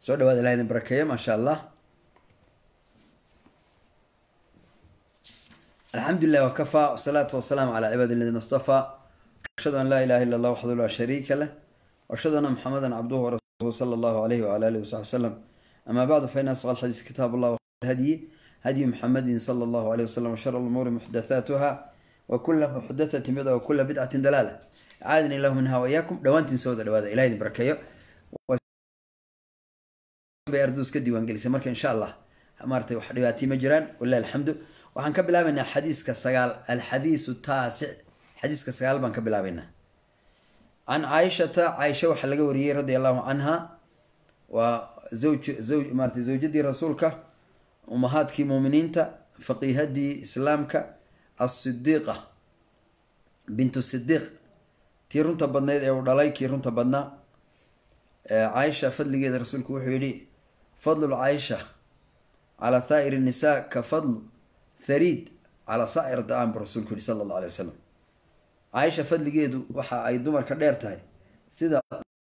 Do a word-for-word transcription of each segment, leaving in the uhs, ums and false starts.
سو دواada ilahay idin barakeeyo ma sha allah. الحمد لله وكفى والصلاة والسلام على عباد الذين اصطفى أشهد أن لا إله إلا الله وحده لا شريك له وأشهد أن محمدا عبده ورسوله صلى الله عليه وعلى آله وصحبه وسلم. أما بعد فإن أصدق الحديث كتاب الله والهدي هدي محمد صلى الله عليه وسلم وشر الأمور محدثاتها وكل محدثة بدعة وكل بدعة دلالة. عادني الله منها وإياكم دوانتين سودة دواada إلهي idin barakeeyo بأردوس كدي وانجليزي مركا إن شاء الله مرتي وحدياتي مجران والله الحمد. وحن كبلا منا حديث كسجال الحديث التاسع حديث كسجال بان كبلا منا عن عائشة عائشة وحلقة وريه رضي الله عنها وزوج زوج مرتي زوجتي رسولك أمهاتك مؤمنين تا فقيه دي إسلامك الصديقة بنت الصديق تيرون تبنا أو دلاي كيرون تبنا عائشة فضل جد رسولك وحيري فضل عائشة على سائر النساء كفضل ثريد على سائر الطعام برسولك صلى الله عليه وسلم. عائشة فضل جد وحا أي دمر كديرتها سيدا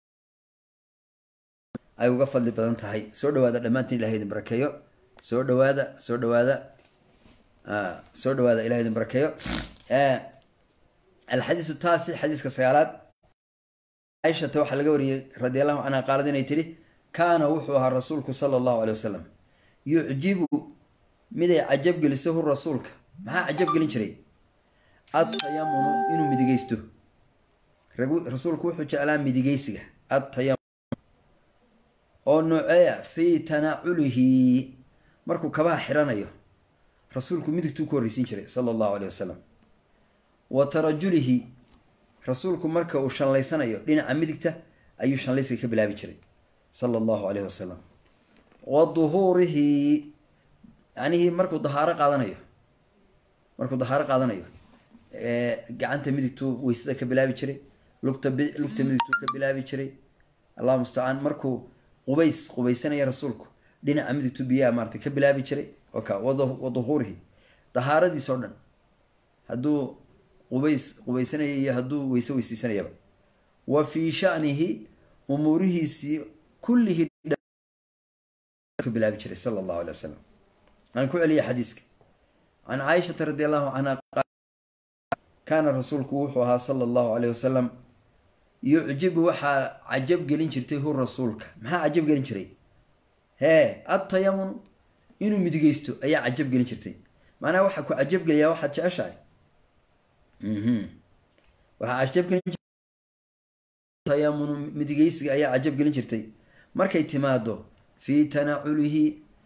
أي وقفل بدنتها سود هذا لما تني لهيد بركيو سود هذا سود هذا آه سود هذا إلى هيد بركيو آه الحديث التاسع حديث كسيارات عائشة توحى لقوري رضي الله عنها قالت إن يتري كان وحوها رسولك صلى الله عليه وسلم يعجب مدى عجب جلسه الرسولك ما عجب جلين شري التيمم إنه مدجيسته رسولك وحو جعلان مدجيسه التيمم أو نوعية في تناوله مركو كباه حرانيه رسولك مدجتو كوريسين شري صلى الله عليه وسلم وترجله رسولك مركا وشان ليسانيو دينا مدجته أيو شان ليس كبلابي شري صلى الله عليه وسلم وظهوره يعني هي مركو ظهارة قادنيو مركو ظهارة قادنيو قعنت مدكتو ويسدا كبلابي جري لقطه لقطه مدكتو كبلابي جري الله مستعان مركو قبيس قبيسنا يا رسولك دينا مدكتو بيا مارتي كبلابي جري وكا وظهوره ظهارتي سودن هدو قبيس قبيسنا يا هدو ويسوي سيسنا يا وفي شأنه اموره سي كله كبلابي جري صلى الله عليه وسلم. أنا كل علي حديثك عن عائشة رضي الله عنها قال كان الرسول كوحها صلى الله عليه وسلم يعجب وحا عجب قلين شرتي هو رسولك ما عجب قلين شري ها التيمم إنه مدقيستو أي عجب قلين شرتي معناه وحا كو عجب قلين يا واحد شاشاي اها وحا عجب قلين التيمم مدقيست أي عجب قلين شرتي مركا اعتماده في تناوله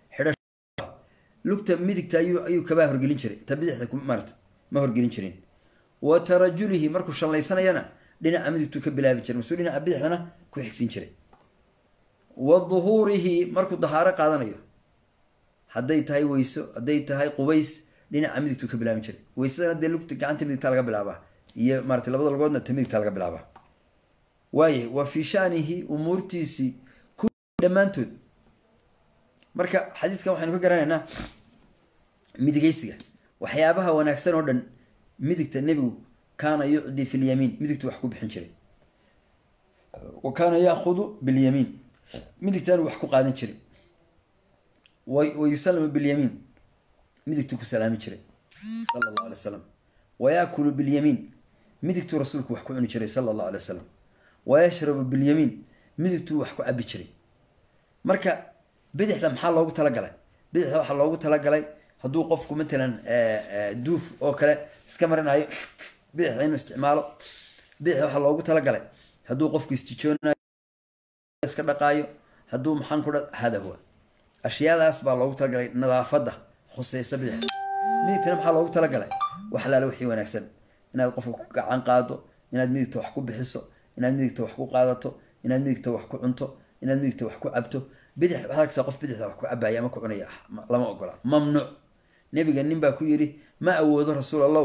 لقطة مدكتا أيو أيو كباه هرجلين شري تبدأ تكون مرت ما هرجلين شرين وترجله مركو شان ليسنا ينا لنا عمدتو كبلا بيشر مسؤولين عبده أنا كو حكسين شري وظهوره مركو ظهارة قادنا يو حديت هاي ويسو حديت هاي قبيس لنا عمدتو كبلا بيشر ويسنا ده لقطة كأنت مدك تلقى بلعبة هي مرت لبضل الجودنا تمدك تلقى بلعبة وايه وفي شانه أمورتيسي كل دمانتود مركا حديث كم حنفكر قرأنا مدقيسية وحيابها ونكسر ودن مدقت النبي كان يعدي في اليمين مدقت وحكو بحنشري وكان يأخذ باليمين مدقت أنا وحكو قادن شري ويسلم باليمين مدقت كسلام شري صلى الله عليه وسلم ويأكل باليمين مدقت رسولك وحكو عن شري صلى الله عليه وسلم ويشرب باليمين مدقت وحكو أبي شري مركا بدح لما حال لوجو تلاقي بدح لما حال لوجو تلاقي هدو قفكو مثلا دوف أو كلا سكمرنا هاي بدح لأنه استعماله بدح لما حال لوجو تلاقي هدو قفكو استيشونا سكبقايو هدو محن كذا هذا هو أشياء أسباب لوجو تلاقي نظافة خصيصة بدح ميت لما حال لوجو تلاقي وحلال وحي ونكسل إن القفكو عن قاده إن الميت توحكو بحسه إن الميت توحكو قادته إن الميت توحكو عنته إن الميت توحكو عبته بدح هذاك سقف بدح وحكو عبا يا مكو عنيا لما أقوله ممنوع نبي جنين باكويري ما أود رسول الله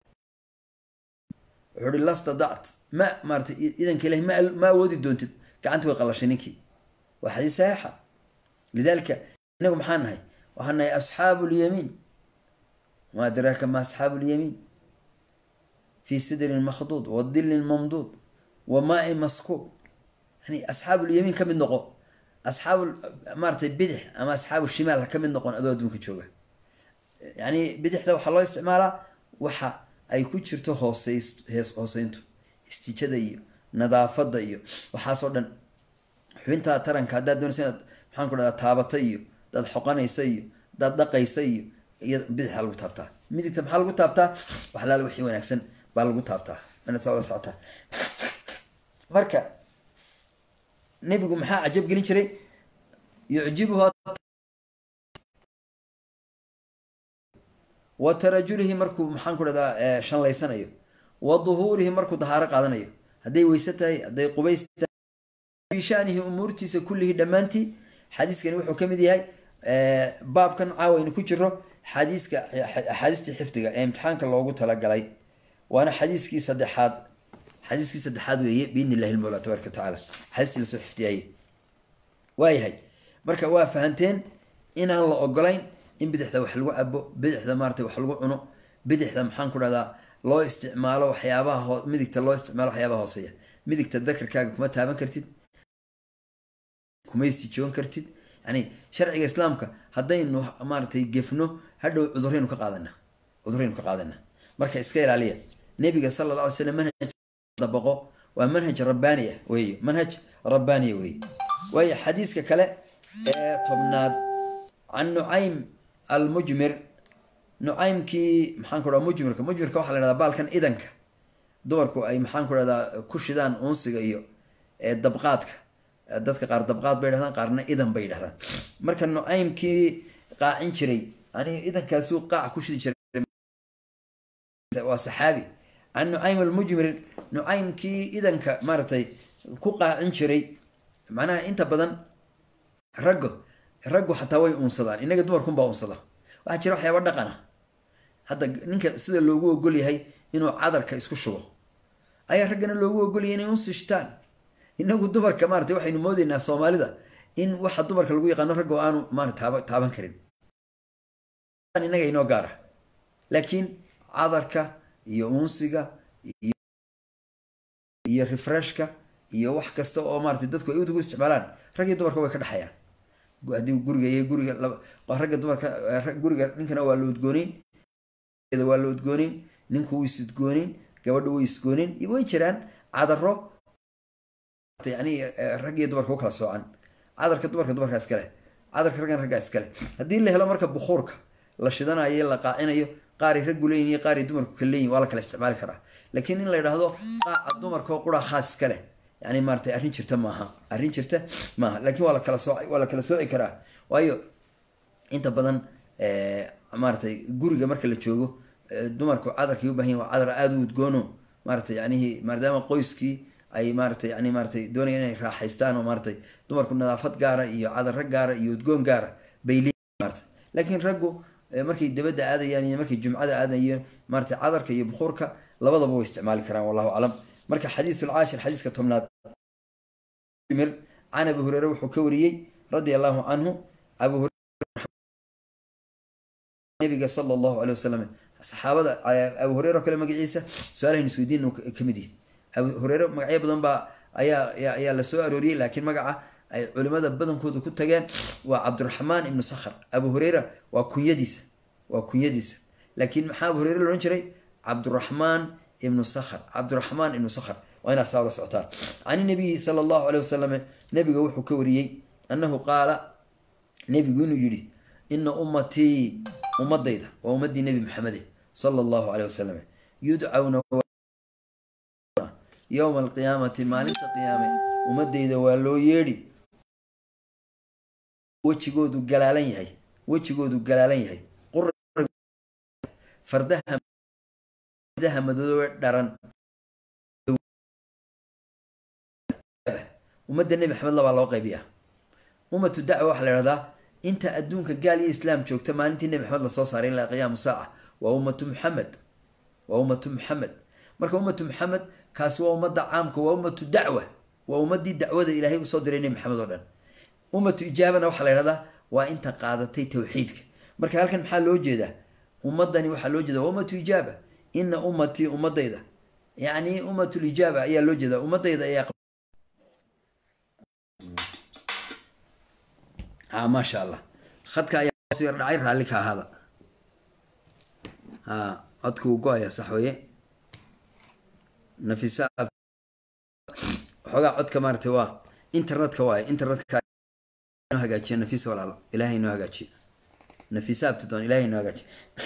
عود الله استضعت ما مرت إذا كله ما ما أود الدونت كعنت وقلشنيكي وحديث صحيحة لذلك إنكم حنهي وحنهي أصحاب اليمين ما أدراك ما أصحاب اليمين في سدر مخضود والظل الممدود وماء مسكوب يعني أصحاب اليمين كم النقو أصحاب مارتي بدح أما أصحاب الشمال كم من نقون أدوات دوك تشوجه يعني بدح ذا وحلا استعماله وح أي كتشرته خاصيس هس خاصينته استيجادية نظافة ضيّة وحاصلنا حوينتها ترى كعداد دون سنة محن كنا تابطية ده حقنا يسيء ده دقة يسيء بدح حلو تابته ميدك تم حلو تابته وحلال وحي ونكسن بالغو تابته أنا سأقول ساعتها مركا نبيكم محا عجب قلين شري يعجبها وترجله مركو محن كنا ده شان ليسانيو وظهوره مركو ظهار قادنيو هدي ويستاي هدي قبيستاي في شأنه أمورتي كله دمانتي حديث كان وحو كمدي هاي أه باب كان عاوين كجرو حديث ك حديث حفتة امتحان كان لوجو تلاقي وأنا حديث كي صدحات حديث كي صدحات وهي بإذن الله المولى تبارك وتعالى حديث اللي سو حفتي هاي واي هاي مركا waa fahanteen inaan la ogolayn in bidixda wax lagu abo bidixda maartay wax lagu cuno bidixda maxaan ku radaa loo isticmaalo waxyaabaha midigta loo isticmaalo waxyaabaha hooseeya midigta dakarkaaga kuma taaban kartid kuma istijoon kartid yani sharciga islaamka hadaynu maartay gefno hadhow cudurreenu ka qaadana cudurreenu ka qaadana marka iska ilaaliya nabiga sallallahu alayhi wasallam manhaj dabaqo waa manhaj rabbaaniya weeyo manhaj rabbaaniya weeyo way xadiiska kale طبناد عن نعيم المجمر نعيم كي محن كرا مجمر كمجمر كواحد لنا بال كان إذنك دوركو أي محن كرا دا كشدان أنسق أيو الدبقات دتك قار دبقات بيرهان قارنا إذن بيرهان مركن نعيم كي قاعين شري يعني إذن كسوق قاع كشدي شري وصحابي عن نعيم المجمر نعيم كي إذن كمرتي كو قاعين شري معناها أنت بدن رجو رجو حتى وين أنصدان إنك دمر كم بأنصدا واحد يروح يا ورد قنا حتى إنك سيد اللوجو يقول لي هاي إنه عذر كيسكو شو أي رجنا اللوجو يقول لي إنه أنصشتان إنه دمر كمان تروح إنه مودي الناس صومالي ده إن واحد دمر كاللوجو يقنا رجو أنا ما نتعب تعبان كريم إنك إنه جاره لكن عذر ك يونسجا يرفرشك يوح كستو أو مارتي دتكو يودو استعمالان رجع دمر كوي كده حياة قاعدين جورجا يه جورجا رجع دمر ك جورجا نكنا والود جونين إذا والود جونين نكو ويسد جونين كودو ويسد جونين يبغى يشران عذرة يعني رجع دمر كوي خلاص عن عذر كدمر كدمر كاسكله عذر كرجع رجع اسكله هدي اللي هلا مركب بخورك لشدنا أيه لقائنا يه قاري رجولين يه قاري دمر كلين ولا كلا استعمال كره لكن إن اللي رهضو قا دمر كوي قرا خاص كله يعني مارتي أرين شرته معها أرين شرته معها لكن ولا كلا سوء ولا كلا سوء كراه وأيو أنت بدن آه مارتي جورجا مركل اللي تشوفه دمركو عذر كيوبهين وعذر أدو تجونو مارتي يعني هي مردام قويسكي أي مارتي يعني مارتي دوني يعني راح يستانو مارتي دمركو نظافة جارة يو عذر رج جارة يو تجون جارة بيلي مارتي لكن رجو مركي دبدة هذا يعني مركي الجمعة هذا مارتي عذر كي بخورك لبض أبو استعمال كلام والله أعلم مركي حديث العاشر حديث كتمناد عن أبي هريرة وحكوري رضي الله عنه أبو هريرة النبي صلى الله عليه وسلم صحابة أبو هريرة كلمة عيسى سؤاله نسويدين كمدي أبو هريرة مقعية بدن با أيا يا يا لسؤال روري لكن مقعة علماء بدن كود كود تجان وعبد الرحمن ابن صخر أبو هريرة وكويديس وكويديس لكن محاب هريرة لونشري عبد الرحمن ابن صخر عبد الرحمن ابن صخر وأنا سأقول سؤال عن النبي صلى الله عليه وسلم نبي جوح كوري أنه قال نبي جون يجري إن أمتي أمضيدة وأمدي النبي محمد صلى الله عليه وسلم يدعون يوم القيامة ما لنت قيامة أمضيدة ولو يري وتشجودو جلالين هاي وتشجودو جلالين هاي قر فردها فردها مدور درن ومد النبي محمد الله على قيبيها أمة الدعوة وحلا هذا أنت أدونك قال لي إسلام شوك تمان أنت النبي محمد الله صلى الله عليه وسلم قيام الساعة وأمة محمد وأمة محمد مركب أمة محمد كاسوا أمة عامك وأمة الدعوة وأمة دي الدعوة إلهي وصدر النبي محمد الله أمة إجابة وحلا هذا وأنت قاعدتي توحيدك مركب هل كان محل وجده أمة دني وحل وجده وأمة إجابة إن أمتي أمة ضيدة يعني أمة الإجابة هي الوجده أمة ضيدة هي ها ما شاء الله خدك يا سير دعير هالك هذا ها عدكو قايا صحوية نفيسة حقا عدك مارتي واه انترنت كواي انترنت كا هاجاتشي نفيسة ولا لا إلهي إنه هاجاتشي نفيسة بتدون إلهي إنه هاجاتشي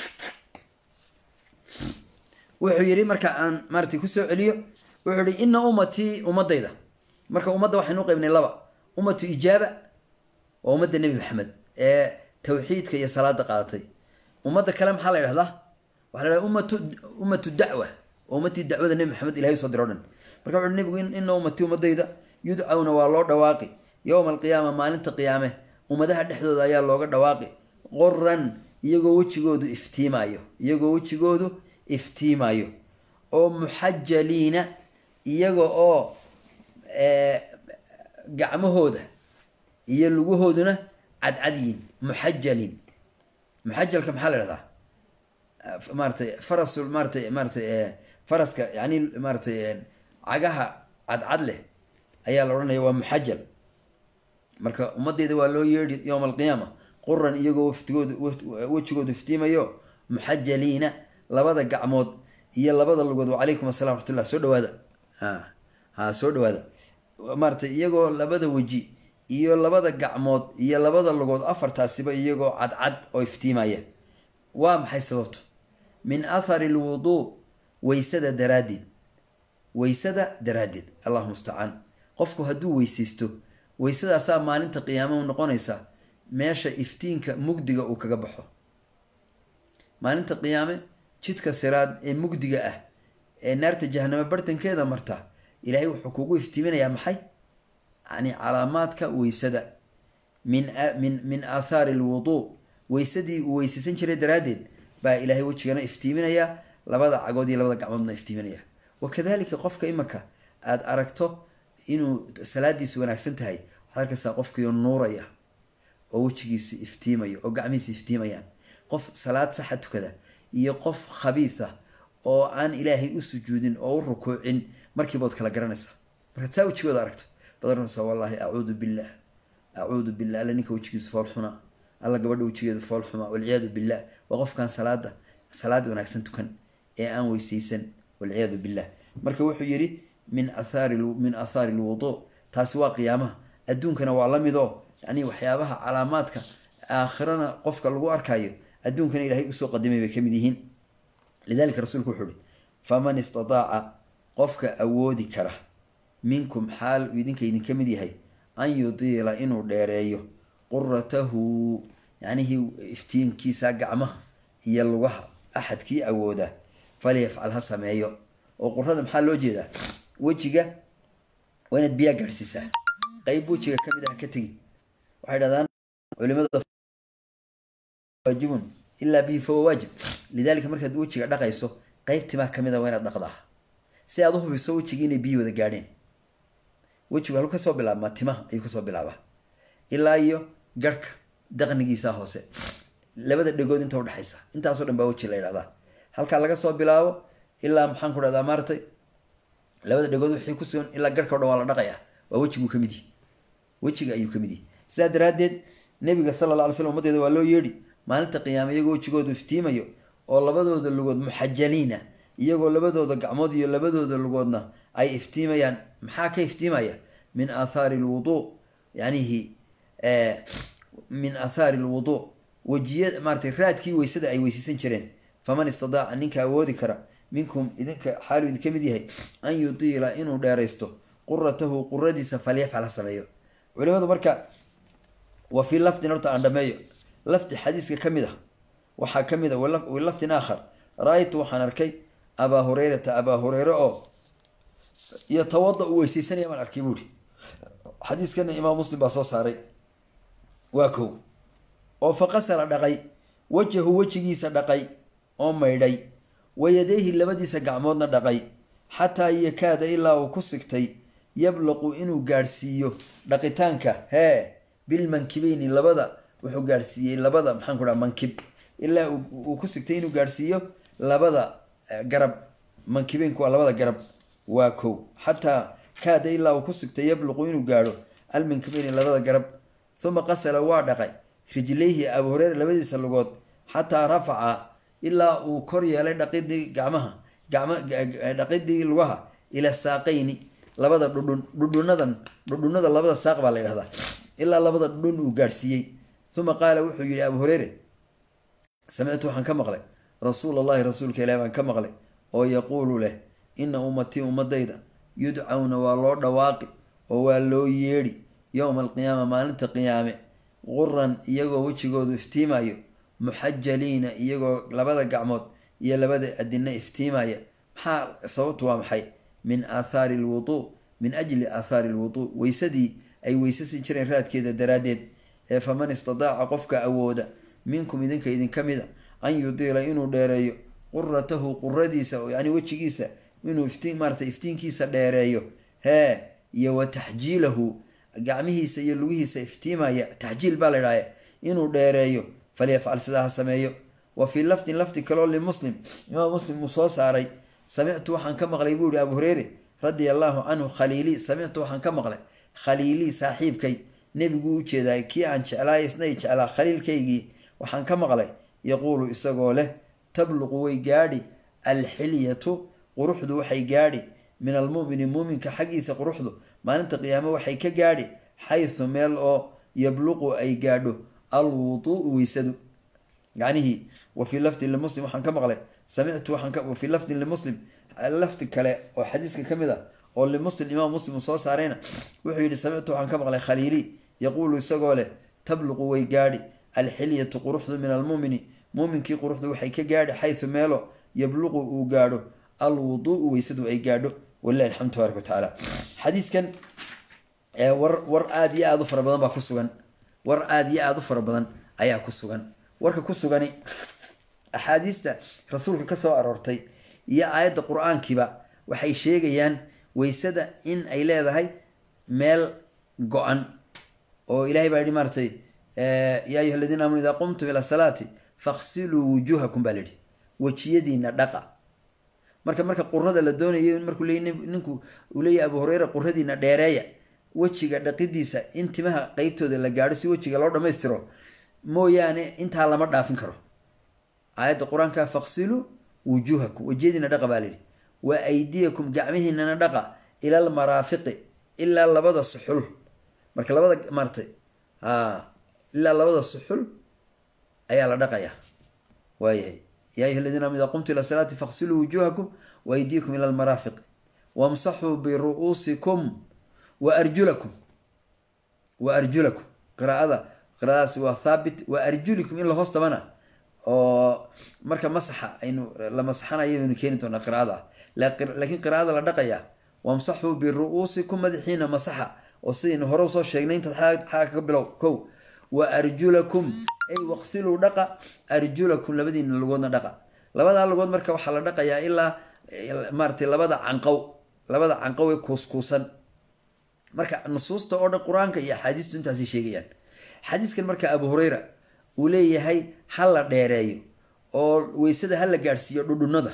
وحيري مركا عن مارتي كسو عليو وحيري إن أمتي أمضي ذا مركا أمضي وحي نوقي من اللبا أمتي إجابة وأمضي النبي محمد إيه توحيدك يا صلاة قاطي أمضي كلام حالي هذا وحالي أمة أمة الدعوة أمتي الدعوة النبي محمد إلهي صدرون مركا وحيري النبي إن أمتي أمضي ذا يدعون والله دواقي يوم القيامة ما ننت قيامه ومدها دحدود ayaa looga dhawaaqi qoran iyagoo wajigoodu iftiimayo iyagoo wajigoodu iftiimayo oo muhajjaliina iyagoo oo ee gacmahooda iyo lugahooduna cadcadiin muhajjalin muhajjalka maxaa la yiraahdaa maartay farasul maartay maartay faraska yani maartay cagaha cadcad leh ayaa la oranayaa waa muhajjal marka umadeeda waa loo yeedhi yawm alqiyaama quran iyagoo waftigooda wajigooda iftiimayo muhajjaliina labada gacmood iyo labada lugood wa alaykum assalaam warahmatullahi soo dhawaada ha ha soo dhawaada maartay iyagoo labada waji iyo labada gacmood iyo labada lugood afartaasiba iyagoo cadcad oo iftiimaya waa maxay sababtu min athari alwudu waysada daraadid waysada daraadid allahumma musta'an qofku haduu weysaysto waysadaasaa maalinta qiyaamo noqonaysa meesha iftiinka mugdiga uu kaga baxo maalinta qiyaame jidka siraad ee mugdiga ah ee naarta jahannama bartankeeda marta ilaahay wuxuu kugu iftiiminayaa maxay yani calaamaadka waysada min min min athari alwudu waysadii uu weysaysan jiray daraadeed baa ilaahay wajigana iftiiminaya labada cagood iyo labada gacmoodna iftiiminaya wakadalika qofka imaka aad aragto inuu salaadiisu wanaagsan tahay waxa arkaysaa qofkii nuuraya oo wajigiisa iftiimayo oo gacmihiisa iftiimayaan qof salaad sax tukada iyo qof khabiisa oo aan ilaahay u sujuudin oo u rukuucin markii bood kala garanaysa marka taa wajigooda aragto badarnaysa wallahi a'uudu billah a'uudu billah lanika wajigiisa fool xuna alla gabadha wajigeeda fool xuma wal iyad billah wa qofkan salaada salaad wanaagsan tukan ee aan weysaysan wal iyad billah marka wuxuu yiri من أثار من أثار الوضوء تاسوا قيامه أدونكنا وعلميدو يعني وحيابها علاماتك آخرنا قفك لغو أركايو أدونكنا إلهي أسوء قدمي بكمديهين لذلك رسولك حولي فمن استطاع قفك أودي كره منكم حال ويدينك يدين كمديهي أن يطيل إنو ديريو قرته يعني هي افتين كيسا قعمه هي اللغة أحد كي أوده فليفعلها سمعيو وقرده محال لو جيدا وجهك وين تبيع قرسيسة قيب وجهك كم إذا كتير واحد هذا علماء واجبون إلا به فهو واجب لذلك مركز وجهك دقيسه قيب تما كم إذا وين الدقضة سيأضوه بيسوي وجهين بيو ذا قاعدين وجهك هلو كسب بلعب ما تما أيو كسب بلعبه إلا أيو قرك دقنقي ساهوسه لبدا دقود انت ورد حيسا انت أصلا بوجه لا يرى هل كان لك صوب بلعبه إلا محنك رضا مارتي labada dhagood wixii ku sugan ila garka wada wala dhaqaya waa wajigu kamidi wajiga ayuu kamidi sida daraadeed nabiga sallallahu alayhi wasallam umadeeda waa loo yeedhi maalinta qiyaamada iyagoo wajigoodu iftiimayo oo labadooda lugood muhajjaliina iyagoo labadooda gacmood iyo labadooda lugoodna ay iftiimayaan maxaa ka iftiimaya min athari alwudu yani hi ee min athari alwudu wajiyad martay raadkii weysada ay weysaysan jireen faman istadaa ninka awoodi kara منكم إذنك حالو إذن كمدي هاي أن يطيل إنو داريستو قرته قرديس فليفعل سمعيو علماء بركة وفي اللفت نرتع عند مايو لفت حديث كمده وحا كمده واللفت آخر رأيت وحنركي أبا هريرة أبا هريرة أو يتوضأ ويسيسن يمن أركيبوري حديث كان إمام مسلم بصوص هاري واكو وفقسر دقي وجهه وجهيس دقي أم يدي ويديه لبديس قعمودنا دقي حتى يكاد إلا وكسكتي يبلغ إنو قارسيو دقيتانك ها بالمنكبين لبدا وحو قارسيو لبدا محان كورا منكب إلا وكسكتي إنو قارسيو لبدا قرب منكبين كوا لبدا قرب واكو حتى كاد إلا وكسكتي يبلغ إنو قارو المنكبين لبدا قرب ثم قسل وادقي رجليه أبو هريرة لبدي سلقود حتى رفع إلا وكري على دقيدي قعمها قعم دقيدي الوها إلى الساقين لبدا دون دون ندن دون ندن لبدا الساق بالله هذا إلا لبدا دون وقارسيي ثم قال وحي أبو هريرة سمعت عن كمغلي رسول الله رسول كلام عن كمغلي أو يقول له إن أمتي أمديدا يدعون والله دواقي ووالله يري يوم القيامة ما أنت قيامة غرا يجو وجهود افتيمايو محجلين يجو لبدا قعمود يا لبدا أدنى افتيمايو حال صوت وامحي من آثار الوضوء من أجل آثار الوضوء ويسدي أي ويسسي شرين رات كذا درادد فمن استطاع قفك أودا منكم إذن كإذن كمدا أن يطيل إنه ديريو قرته قرديسة يعني وجهيسة إنه افتين مارت افتين كيسة ديريو ها يو تحجيله قعمهيسة يلوهيسة افتيما تحجيل بالراية إنه ديريو فليفعل سداها سمايو وفي اللفت لفت كلول لمسلم إمام مسلم مصوص علي سمعت وحن كما غليبوري أبو هريرة رضي الله عنه خليلي سمعت وحن كما غلي خليلي صاحب كي نبيقو كذا كي عن شعلا يسنيج على خليل كيجي وحن كما غلي يقول إسقاله تبلغ ويجاري الحلية قروحه وحي جاري من المؤمن المؤمن كحقيس قروحه ما أنت قيامه وحي كجاري حيث مال أو يبلغ أي جارده الوضوء ويسد يعني هي وفي لفت للمسلم وحن كما غلي سمعت وحن ك... وفي لفت للمسلم اللفت كلا وحديث كمذا أو للمسلم الإمام مسلم صوص علينا وحي سمعت وحن كما غلي خليلي يقول إسقاله تبلغ ويجاري الحلية قروحه من المؤمن مؤمن كي قروحه وحي كجاري حيث ماله يبلغ وجاره الوضوء ويسد أي جاره والله الحمد تبارك وتعالى حديث كان ور ور آدي أضفر بدن بكسوغن ور آدي أضفر بدن أيا كسوغن ورك كسوغني أحاديث رسولك كسو أرورتي يا آيات القرآن كبا وحي شيغيان ويسد إن أي هاي مال قعن أو إلهي بعد مرتي يا أيها الذين آمنوا إذا قمتم إلى الصلاة فاغسلوا وجوهكم باليدي وجيدينا دقا marka marka qurrada la doonayo in markuu leeyahay ninku uu leeyahay Abu Hurayra qurradiina dheereeya wajiga dhaqidiisa intimaha qaybtooda la gaaro si wajiga loo dhameystiro mooyaane inta lama dhaafin karo aayada quraanka faqsilu wujuhakum wajidina dhaqa baalidi wa aydiyakum gacmihiina dhaqa ila al marafiq illa labada suxul marka labada martay ah illa labada suxul ayaa la dhaqaya waayay يا أيها الذين آمنوا إذا قمتم إلى الصلاة فاغسلوا وجوهكم وأيديكم إلى المرافق وامسحوا برؤوسكم وأرجلكم وأرجلكم قراءة قراءة سوى ثابت وأرجلكم إلا هوست منا أو مركب مسحة إنه لما مسحنا يمكن كينتون قراءة لكن قراءة لا دقيا وامسحوا برؤوسكم مدحين مسحة وصين هروس الشيء تحاك حاك قبلوا كو وأرجلكم أي واغسلوا دقة أرجلكم لبدين اللقودنا دقة لبدا اللقود مركب وحلا دقة يا إلا مرتي لبدا عنقو لبدا عنقو كوسكوسا مركب النصوص تقول القرآن كي حديث تنتهي شيئا حديث كان مركب أبو هريرة وليه هاي حلا ديرايو أو ويسد هلا جارسيو دودو ندا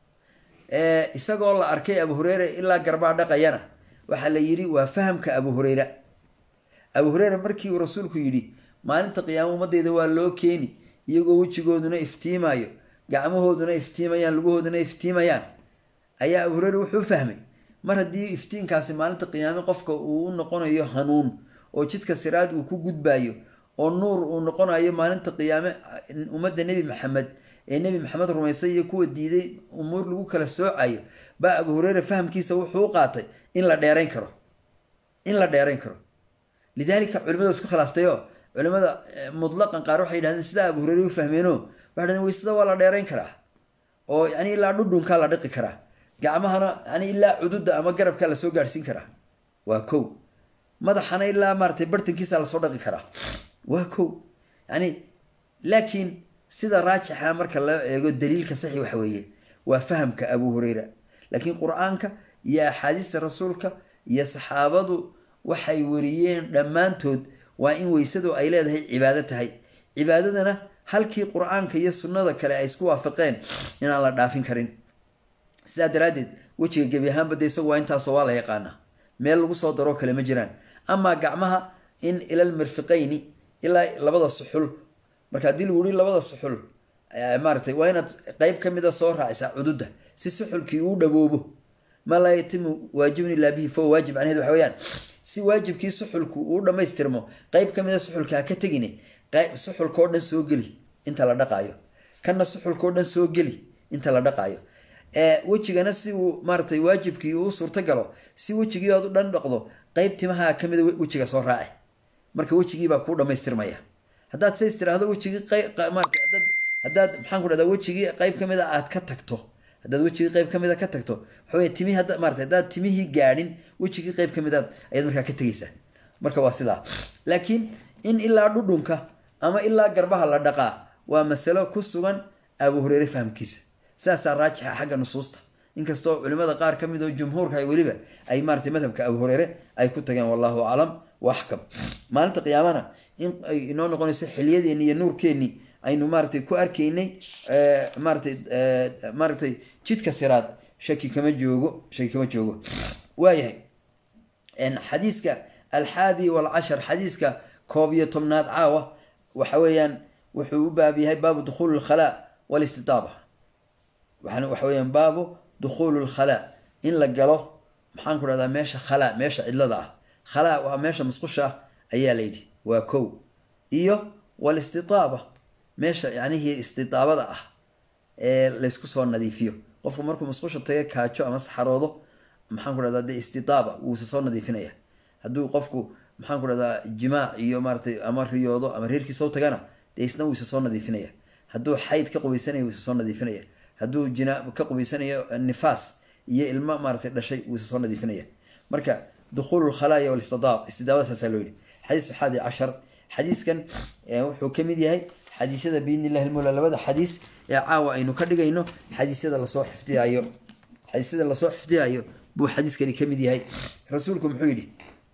إيه إسقى الله أركي أبو هريرة إلا قربع دقة ينا وحلا يري وفهم كأبو هريرة أبو هريرة مركي ورسولك يري maalinta qiyaamada waa loo keeni iyagoo wajigooduna iftiimayo gacmahooduna iftiimayaan lugahooduna iftiimayaan ayaa Abu Hurayra wuxuu fahmay mar hadii iftiinkaasi maalinta qiyaamada qofka uu noqonayo hanuun oo jidka siraad uu ku gudbayo oo nuur uu noqonayo maalinta qiyaamada ummadda Nabi Maxamed ee Nabi Maxamed rumaysay iyo kuwa diiday umur lagu kala soocayo ba Abu Hurayra fahamkiisa wuxuu qaatay in la dheerayn karo in la dheerayn karo lidalika culimadu isku khilaaftayoo علماء مطلقا قالوا حيدا سدا أبو هريرة فهمينه بعدين ويسدا ولا ديرين كراه أو يعني إلا عدودهم كلا دقي كراه قامها يعني إلا عدود أما قرب كلا سو جالسين كراه وكو ماذا حنا إلا مرتي برتن كيس على صدق كراه وكو يعني لكن سدا راجح أمر كلا يقول دليل كصحي وحويه وفهم كأبو هريرة لكن قرآنك يا حديث رسولك يا صحابته وحي وريين لما أنتود وإن ويسدوا أي لهذه عبادتها عبادتنا هل كي قرآن كي السنة كلا يسكوا فقين إن الله دافين كرين سيد رادد وجه جبيهان بدي سوا أنت سوالة يقانا ميل وصو دروك لمجران أما قعمها in ila almirfiqayni ilaa labada suxul marka haddii lagu yihi labada suxul maaratay waa inaad qeyb ka mida soo raacisaa cududa si suxulkii uu dhawoobo ma laa yatimu waajibun ilaa bihi fahuwa waajib macnaheed waxa weeyaan si waajibkii suxulku uu dhammaystirmo qeyb ka mida suxulka ha ka tegine qayb suxulkao dhan soo geli inta la dhaqaayo kana suxulkao dhan soo geli inta la dhaqaayo wejigana si uu maaratay waajibkii uu suurta galo si wejigii aad u dhan dhaqdo qeyb timaha kamida wejiga soo raaci marka wejigiibaa kuu dhamaystirmaya haddaad says tiraahdo wejigii maarata haddaad maxaan ku dhahdaa wejigii qeyb kamida aad ka tagto haddaad wejigii qeyb kamida ka tagto waxawey timihii hadda maarata haddaad timihii gaadhin wejigii qeyb kamidaad ayaad markaa ka tegaysaa marka waa sidaa laakiin in ilaa dhudhunka ama ilaa garbaha la dhaqaa waa masalo ku sugan abu hureyre fahamkiisa saasaa raajixa xagga nusuusta inkastoo culimada qaar ka mid oo jumhuurka ay weliba ay maaratay madhabka abu hureyre ay ku tageen wallahu aclam wa axkam maalinta qiyaamana in ay inoo noqonayso xilyadeeni iyo nuurkeeni aynu maaratay ku arkaynay maaratay maaratay jidka siraad shaki kama joogo shaki kama joogo waayahay xadiiska alxaadi walcashar xadiiska koob iyo tobnaad caawa waxa weeyaan wuxuu u baab yahay baabu dukhuul lkhalaa walistitaaba waxaana waxa weeyaan baabu dukhuulu lkhalaa in la galo maxaan ku dhahdaa meesha khalaa meesha cidlada ah khalaa waa meesha musqusha ayaa layidhi waa kow iyo walistitaaba meesha yacnihii istitaabada ah ee laysku soo nadiifiyo qofku markuu musqusha taga kaajo ama saxaroodo maxaan ku dhahdaa dee istitaaba wuuse soo nadiifinaya hadduu qofku maxaan ku dhahdaa jimaac iyo maaratay ama riyoodo ama reerkiisa u tagana dee isna wuuse soo nadiifinaya hadduu xayd ka qubaysanayo wuuse soo nadiifinaya hadduu jinaab ka qubaysanayo nifaas iyo ilmo maaratay dhashay wuuse soo nadiifinaya marka dukhuulu lkhalaaya walistidaab istidaabada saasaa loo yidhi xadiis xaadi cashar xadiiskan wuxuu ka mid yahay xadiisyada biidni illahi lmula labada xadiis ee caawa aynu ka dhigayno xadiisyada lasoo xifdiyayo xadiisyada lasoo xifdiyayo buu xadiiskani ka mid yahay rasuulku muxuu yidhi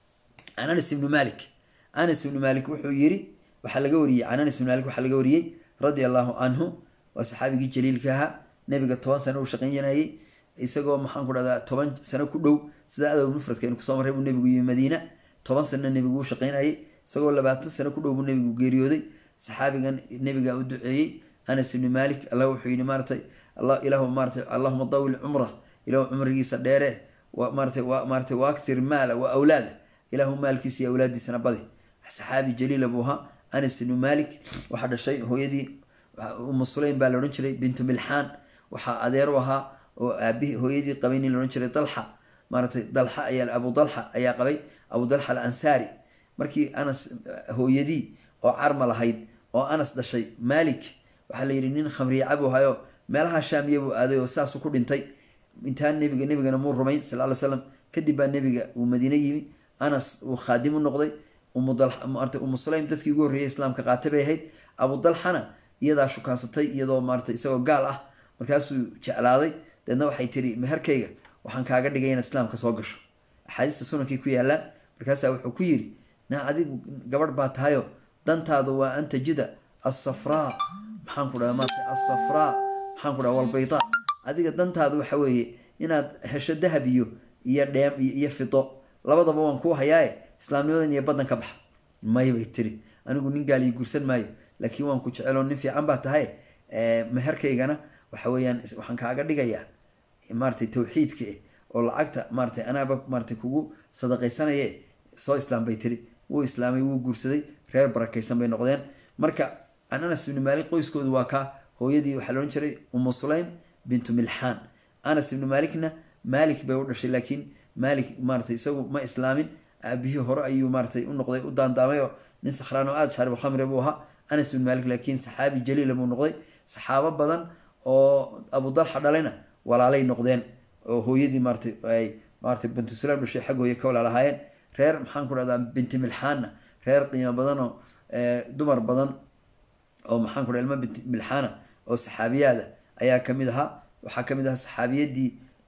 can anas ibnu malik anas ibnu malik wuxuu yidhi waxaa laga wariyey can anas ibnu malik waxaa laga wariyey radia allahu canhu waa saxaabigii jaliilka ahaa nabiga toban sano uu shaqaynyanayay isagoo maxaan ku dhahdaa toban sano ku dhow sida adow mufradka aynu kusoo marray buu nebigu yimi madiina toban sanna nebigu u shaqaynayay isagoo labaatan sano ku dhow buu nebigu geeriyooday saxaabigan nebiga u duceeyey anas ibni malik alla wuxuu yidhi maaratay ilahu maaratay allahuma dawil cumra ilahu cumrigiisa dheere maaratay maaratay wa akthir maala wa awlaada ilahu maalkiisa iyo awlaadiisana badi saxaabi jaliila buu ahaa anas ibnu malik waxaa dhashay hooyadii umu sulaym baa la odhan jiray bintu milxaan waxaa adeer u ahaa oo aabihii hooyadii qabay nin la odhan jiray dalxa maaratay dalxa ayaa abu dalxa ayaa qabay abu dalxa alansaari markii anas hooyadii oo carma lahayd oo anas dhashay malik waxaa la yidhi nin khamriye cabu hayo meelaha shaamiya buu aaday oo saasuu ku dhintay intaan nebiga nebigana muu rumayn sal ly slam kadib baa nebiga uu madiine yimi anas uu khaadim u noqday umudalmart umu sulaym dadkii ugu horreeyay islaamka qaatay bay ahayd abu dalxana iyadaa shukaansatay iyadoo maaratay isagoo gaal ah markaasuu jeclaaday deedna waxay tiri meherkayga waxaan kaaga dhigay inaad islaamka soo gasho axaadiista sunankii ku yaallaan markaasaa wuxuu ku yidhi na adigu gabadh baa tahayo dantaadu waa an tajida asafraa maxaan ku dhaha maarata asafraa maxaan ku dhaha walbayda adiga dantaadu waxa weeye inaad hesho dahab iyo iyo dheem iyo fido labadaba waan kuu hayaaye islaamnimadan iyo baddan ka baxa may bay tiri anigu nin gaaliyo guursan maayo laakiin waan ku jeceloo nin fiican baa tahay meherkaygana waxa weeyaan waxaan kaaga dhigayaa maaratay tawxiidka eh oo lacagta maaratay anaaba maaratay kugu sadaqaysanaye soo islaam bay tiri wuu islaamay wuu guursaday reer barakaysan bay noqdeen marka can anas ibni maalik qoyskoodu waa kaa hooyadii waxaa laodhan jiray umu sulaym bintu milxaan anas ibni maalikna maalik bay u dhashay laakiin maalik maaratay isagu ma islaamin aabihii hore ayuu maaratay u noqday u daandaamay oo nin sakhraan oo aada shaarib khamri buu ahaa anas ibni maalik laakiin saxaabi jaliila buu noqday saxaabo badan oo abu dalxa dhalayna walaalay noqdeen oo hooyadii maaratay ay maaratay bintu sulaym dhashay xag hooye ka walaalahaayeen reer maxaan ku dhahdaa binti milxaanna reer qiimo badan oo dumar badan oo maxaan ku dhaha ilma binti milxaana oo saxaabiyaada ayaa kamid ahaa waxaa kamid ahaa saxaabiyadii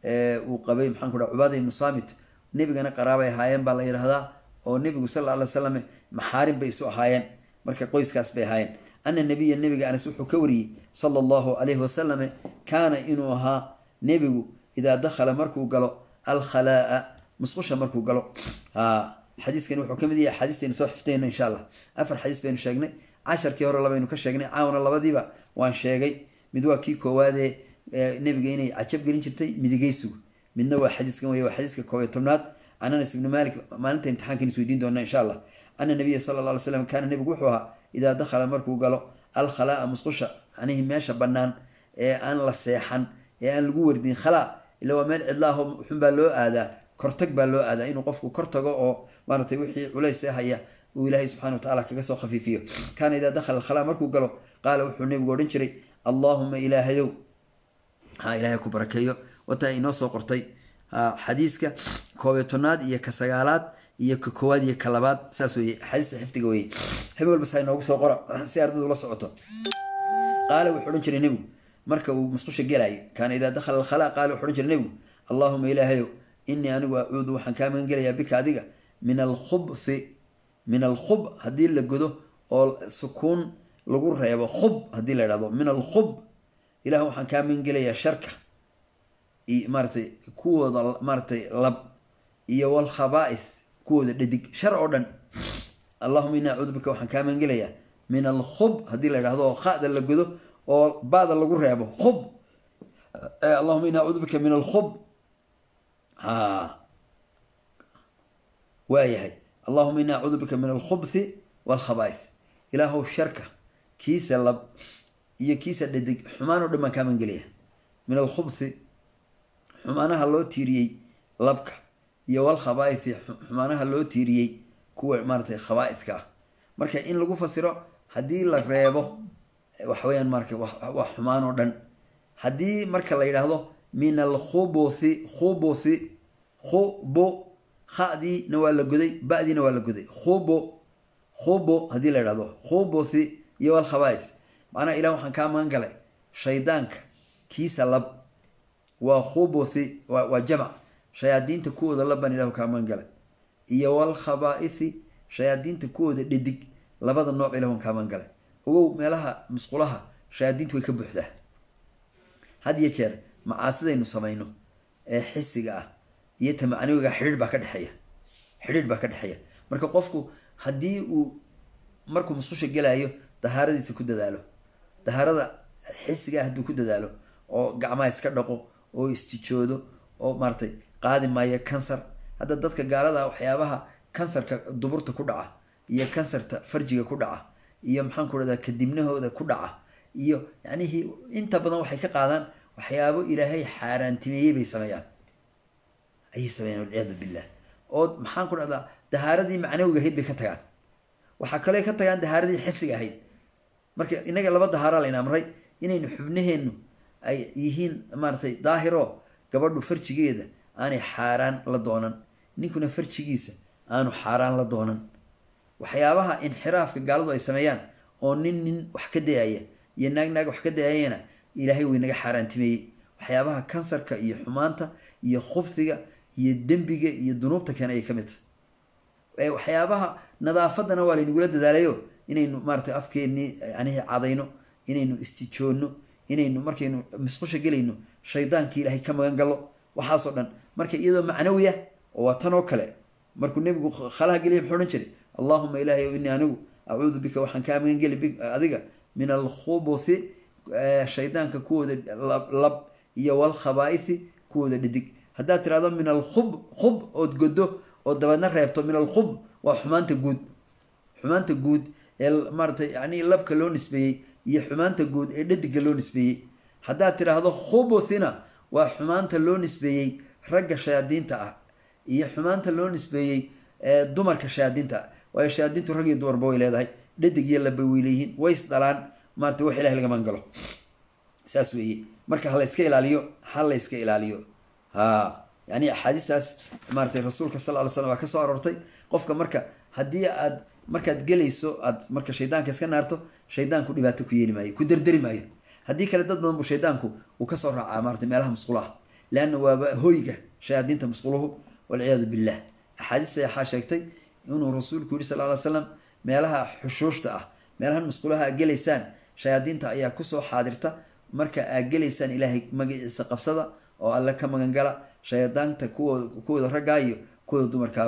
uu qabay maxaan ku dhaha cubaada ibnu saamit nebigana qaraabay ahaayeen baa la yidhaahdaa oo nebigu sal alla alay slam maxaarin bay isu ahaayeen marka qoyskaas bay ahaayeen ana nabiya nebiga anas wuxuu ka wariyey sala allahu calayhi wasalame kaana inuu ahaa nebigu idaa dakhala markuu galo alkhalaa'a musqusha markuu galo حديث كان وحكم دي حديث إن صحفتين إن شاء الله أفر حديث بين شاقنا عشر كيور الله بينو كشاقنا عاون الله بدي بقى وان شاقي مدوا كي كوادي نبي جيني عجب جرين شرتي مدقيسو من نوع حديث كم هو حديث كوي تمنات عن أنس بن مالك ما أنت امتحان كن سويدين دونا إن شاء الله أن النبي صلى الله عليه وسلم كان النبي جوحها إذا دخل مركو قالوا الخلاء مسقشة يعني ماشى بنان أن لا سيحن أن الجور دين خلاء اللي هو مال الله حب له هذا كرتك بله هذا إنه قفكو كرتك أو ما نتوحي وليس هي وإلهي سبحانه وتعالى كجسوا خفيفيه كان إذا دخل الخلاء مركو قالوا قالوا النبي جورين شري اللهم إلهي ها إلهي كبركيه وتا إنه سوقرتي حديثك كويتوناد إيه كسجالات إيه كواد إيه كلابات ساسوي حديث حفتي قوي هم بس هاي نوقف سوقرا سيارد ولا صعته قال وحرنش النبي مركب مسقش الجلاي كان إذا دخل الخلاء قال وحرنش النبي اللهم إلهي إني أنا أعوذ وحكام من جلاي بك هذيك من الخبث من الخب هدي اللي جده أو سكون لجور يا خب هدي اللي من الخب إلهي وحكام من جلاي شركة مارتي كود مارتي لب iyo wal khaba'ith كود ددق شرعا اللهم إنا أعوذ بك وحن كامن جليا من الخب هدي اللي هذا خاء اللي جده أو بعض اللي جره يابو خب آه اللهم إنا أعوذ بك من الخب ها وياهي اللهم إنا أعوذ بك من الخبث والخبائث إلهه الشركة كيس اللب هي كيس ددق حمانه دم كامن جليا من الخبث حمانها لو تيريي لبك iyo wal khabaa'ith xumaanaha loo tiiriyay kuwa maartay khabaa'ithka marka in lagu fasiro hadii la reebo wax weeyaan marka wax xumaan oo dhan hadii marka la yiraahdo min al khubuthi khubuthi khubu khadi nawala guday baadina wala guday khubu khubu hadii la yiraahdo khubuthi iyo wal khabaa'ith maana ilaahu waxaan ka maan galay shaydaanka kiisa lab wa khubuthi wa jama' شيادين تكود الله بني له كمان قال إيا والخبائث شيادين تكود ددق لبعض النوع لهم كمان قال هو مالها مسقولها شيادين تويكبح ده هذا يشر مع أسدين نصمينه حس جاه يتمعني وجا حرير بكر حياة حرير بكر حياة مركب قفكو هدي و مركب مسقوش الجلايو تهارة دي سكود داله تهارة حس جاه دو كود داله أو جماعة سكرناقو أو استيشودو أو مرتي قادم ما يكنسر هذا ضدك قالها وحيابها كنسر كدبرت كدعة هي كنسر فرجية كدعة هي محن كذا كدمنه هذا كدعة هي يعني هي أنت بدنا وحكي قادن وحيابه إلى هي حارن تمية بيسميان أي سميان والعياذ بالله أو محن كذا دهارة دي معناه وجهيد بكتجان وحكى لي كتجان دهارة دي حس جهيد مرك إنك لبض دهارة لنا مري إني نحبنه إنه أي يهين مرتي ظاهره قبله فرج جيدة أنا حاران لدونن نيكون فرج جيسة أنا حاران لدونن وحيابها انحراف كقالوا أي سميان أو نين نين وحكدة أيه يناق ناق وحكدة أينا إلهي ويناق حاران تمي وحيابها كانسر كأي حمانته يخبثة يدمبجة يدنوبته كان أي كمت وحيابها نظافتنا والي نقول ده داليو إنه مرت أفكي إني يعني عضينه إنه استيشونه إنه مركي إنه مسقوش قلي إنه شيطان كي إلهي كما قالوا وحاصلا مركي إذا معنوية وتنوكله مركو النبي خلاها قلي بحورن شري اللهم إلهي وإني أنا أعوذ بك وحن كامل قلي بك أذيك من الخبث شيطان ككود لب يا والخبائث كود لدك هذا ترى من الخب خب أو تجده أو دبنا ريبته من الخب وحمان تجود حمان تجود المرت يعني لب كلون نسبي يحمان تجود لدك كلون نسبي هذا ترى هذا خبثنا وحمان تلون نسبي رجع شيادين تاع يحمان تلون نسبي دمر كشيادين تاع ويشيادين ترجع دور بوي لهذا لدك يلا بويليهن ويس دلان مرت وحي له لجمان قالوا ساسوي مركه هلا يسكيل عليه هلا يسكيل عليه ها يعني حديث مرت الرسول صلى الله عليه وسلم كسو أرورتي قفك مركه هدي أد مركه تجليسو أد مركه شيطان كسكن نارته شيطان كل يباتو كيني ماي كدردري ماي هدي كلا دد بدن شيطانكو وكسر عمارة مالها مسقولها لأنه هويجة شياطين تمسقوله والعياذ بالله أحاديث حاشيتي إنه الرسول كوري صلى الله عليه وسلم مالها حشوش تأه مالها مسقولها جليسان شياطين تأيا كسو حاضرته مركا جليسان إلهي مجلس سقف صدا أو الله كم جنجلا شياطين تكو كود رجايو كود دمر كابا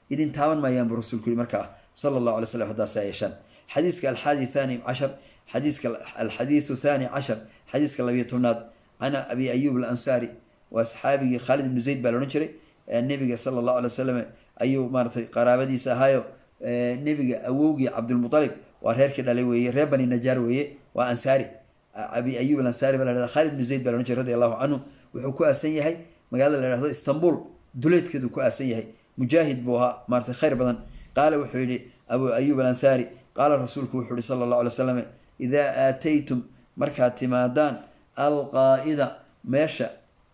إذن تاون ما ينبر رسول كل مركة صلى الله عليه وسلم هذا سايشان حديثك الحادي الثاني عشر حديثك الحديث الثاني عشر حديثك الذي تناد أنا أبي أيوب الأنصاري وأصحابي خالد بن زيد بالونشري النبي صلى الله عليه وسلم أيوب مارتي قرابتي سهايو النبي أووجي عبد المطلب وهير كده لوي ربني النجار ويه وأنصاري أبي أيوب الأنصاري بلا خالد بن زيد بالونشري رضي الله عنه وحكوا أسنيه هاي مقالة اسطنبول دولت كده كوا أسنيه هاي مجاهد بوها مارتي خير بدن قال وحولي أبو أيوب الأنصاري قال الرسول وحولي صلى الله عليه وسلم إذا آتيتم مركات مادان القائدة ماشى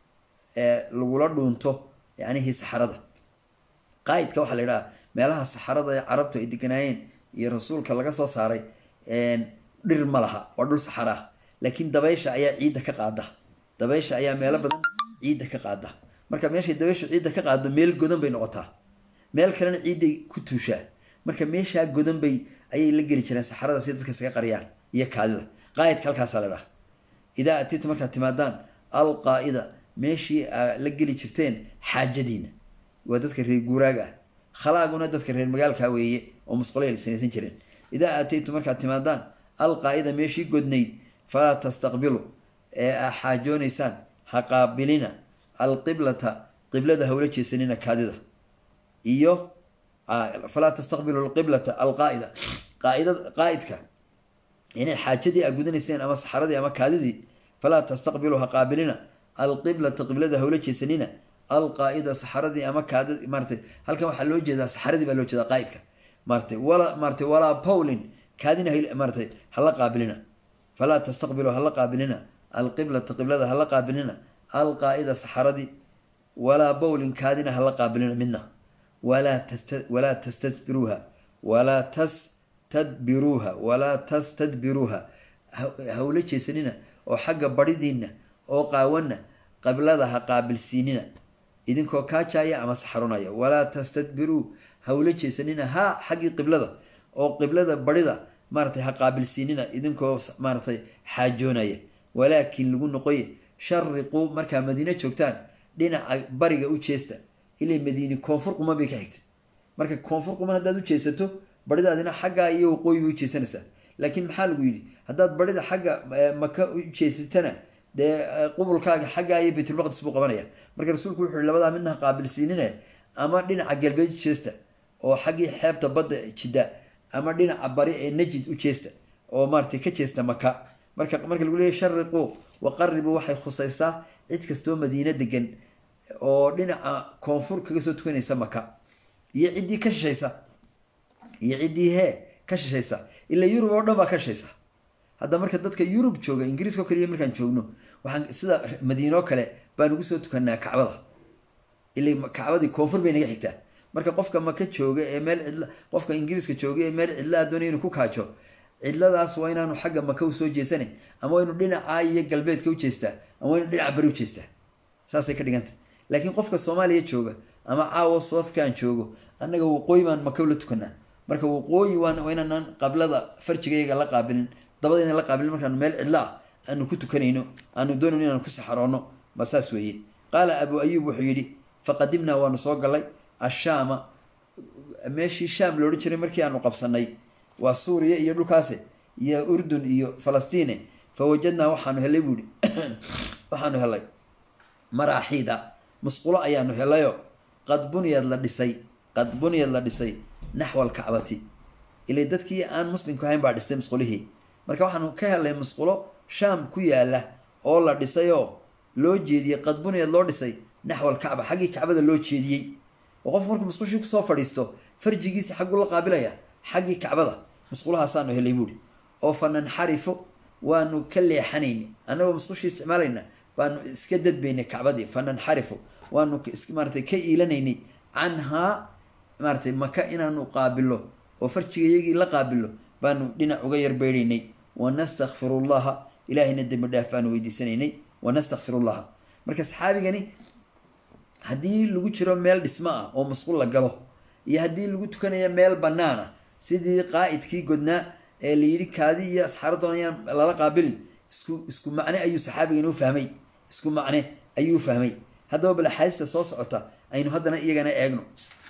لغولدونتو يعني هي سحرده قائد ka waxa la yiraahdaa meelaha saxarada ee carabtu ay deganayeen iyo rasuulka laga soo saaray een dhir ma laha waa dhul saxara laakiin dabaysha ayaa ciida ka qaada dabaysha ayaa meelo badan ciida ka qaada marka meesha dabaysha ciida ka qaado meel godan bay noqotaa meel kalena ciiday ku tuushaa marka meesha godan bay ayay la geli jireen saxarada si dadka iskaga qariyaan iyo kaadida qaa'id halkaas la yiraahdaa ida atiitu marka timaadaan al qaa'ida meeshii la geli jirteen xaajadiina waa dadka reer guuraaga khalaaguna dadka reer magaalka weeye oo musqulay sanaysan jireen ida atiitu marka timaadaan al qaa'ida meeshii godnayd fala tastaqbilu ee xaajoonaysan ha qaabilina al qiblata qiblada hawla jeesanina kaadida iyo fala tastaqbilu al qiblata al qaa'ida qaa'ida qaa'idka inay xaajadii agudanayseen ama saxaradii ama kaadidii fala tastaqbilu ha qaabilina القبلة قبلة هؤلاء جسنين القائدة سحردي أما كاد مرتي هل كم حلو جدا سحردي بلو جدا قائدك مرتي ولا مرتي ولا بولين كادين هي مرتي هلا قابلنا فلا تستقبلوا هلا قابلنا القبلة قبلة هلا قابلنا القائدة سحردي ولا بولين كادين هلا قابلنا منا ولا تست ولا تستدبروها ولا تستدبروها ولا تستدبروها هؤلاء جسنين وحق بردينا oo qaawana qabladaha qaabil siinina idinkoo kaajaya ama saxaronaya wala tastadbiru hawla jeesanina ha xaqi qiblada oo qiblada barida maartay ha qaabil siinina idinkoo maartay xaajoonaya walaakin lagu noqoy sharriqu marka madiina joogtaan dhinaca bariga u jeesta ilaa madiina koonfur quma bay ka xigtay marka koonfur quma hadaad u jeesato baridaadina xaga iyo waqooyi u jeesanaysa laakiin maxaa lagu yiri hadaad barida xaga maka u jeesatana de qubulkaaga xaga ay baytul maqdis buu qabanaya marka rasuulku wuxuu labada midna qaabil siinina ama dhinaca galbeed jeesta oo xaqii xeebta badda jida ama dhinaca bari ee najid u jeesta oo maartay ka jeesta maka marka marka lagu leeyahay sharriqu wa qarribu waxay khusaysaa cid kasto madiina degan oo dhinaca koonfur kaga soo tukanaysa maka iyo cidii ka shishaysa iyo cidii he ka shishaysa ila yurub oo dhan ba ka shishaysa hadda marka dadka yurub jooga ingiriiska kaliya markaan joogno waxaan sida madiino kale baan ugu soo tukanaa kacbada ilaa kacbadii koonfur bay naga xigtaa marka qofka maka jooga ee meel cidla qofka ingiriiska jooga ee meel cidla doonay inuu ku kaajo cidladaas waa inaanu xagga maka u soo jeesanay ama waa inuu dhinaca iyo galbeedka u jeestaa ama waa inuu dhinaca bari u jeestaa saasay ka dhiganta laakiin qofka Soomaaliya jooga ama caawa Soofkaan joogo annaga waqooyi baan maka u la tukanaa marka waqooyi waan inaan qablada farjigayga la qaabilin dabadina la qaabil markaan meel cidla aanu ku tukanayno aanu doonayno inaan ku saxaroono masaas weeye qala abu ayyub wuxuu yiri faqadimna wa nasoo galay ashama meeshii sham loo jiray markii aanu qabsanay waa suuriya iyo dhulkaasi iyo urdun iyo falastiin fawajadna waxaanu helay buudi waxaanu helay maraaxida musqulo ayaanu helayo qad buniyad la dhisay qad buniyad la dhisay naxwa al-ka'bati ilaa dadkii aan muslimku ahayn baa dhistay musqulihii marka waxaanu ka helay musqulo sham ku yaala oo la dhisayo loo jeediyay qad buniyad loo dhisay naxwa al-ka'ba xaqi ka'bada loo jeediyay oo qof markuu musqushi ku soo fadhiisto farjigiisa xaqu la qaabilaya xaqi ka'bada musqulahaasaan helay buudi oo fanan xarifo waanu ka leexanayni anagoo musqushi isticmaalayna baanu iska dadbaynay ka'badii fanan xarifo waanu iska maartay ka iilanayni anha maartay maka inaanu qaabilo oo farjigayagii la qaabilo baanu dhinac uga yar beerinay wa nastaghfirullah ilaahina dib dhaafaan weydiisanaynay wa nastaghfirullah marka saxaabigani hadii lagu jiro meel dhisma ah oo musqul la galo iyo hadii lagu tukanayo meel banaana sidii qaa'idkii godna ee liiri kaadi iyo asxaardoonayaan lala qaabil isku isku macne ayuu saxaabigani u fahmay isku macne ayuu fahmay hadaba bal xaalista soo socota aynu hadana iyagana eegno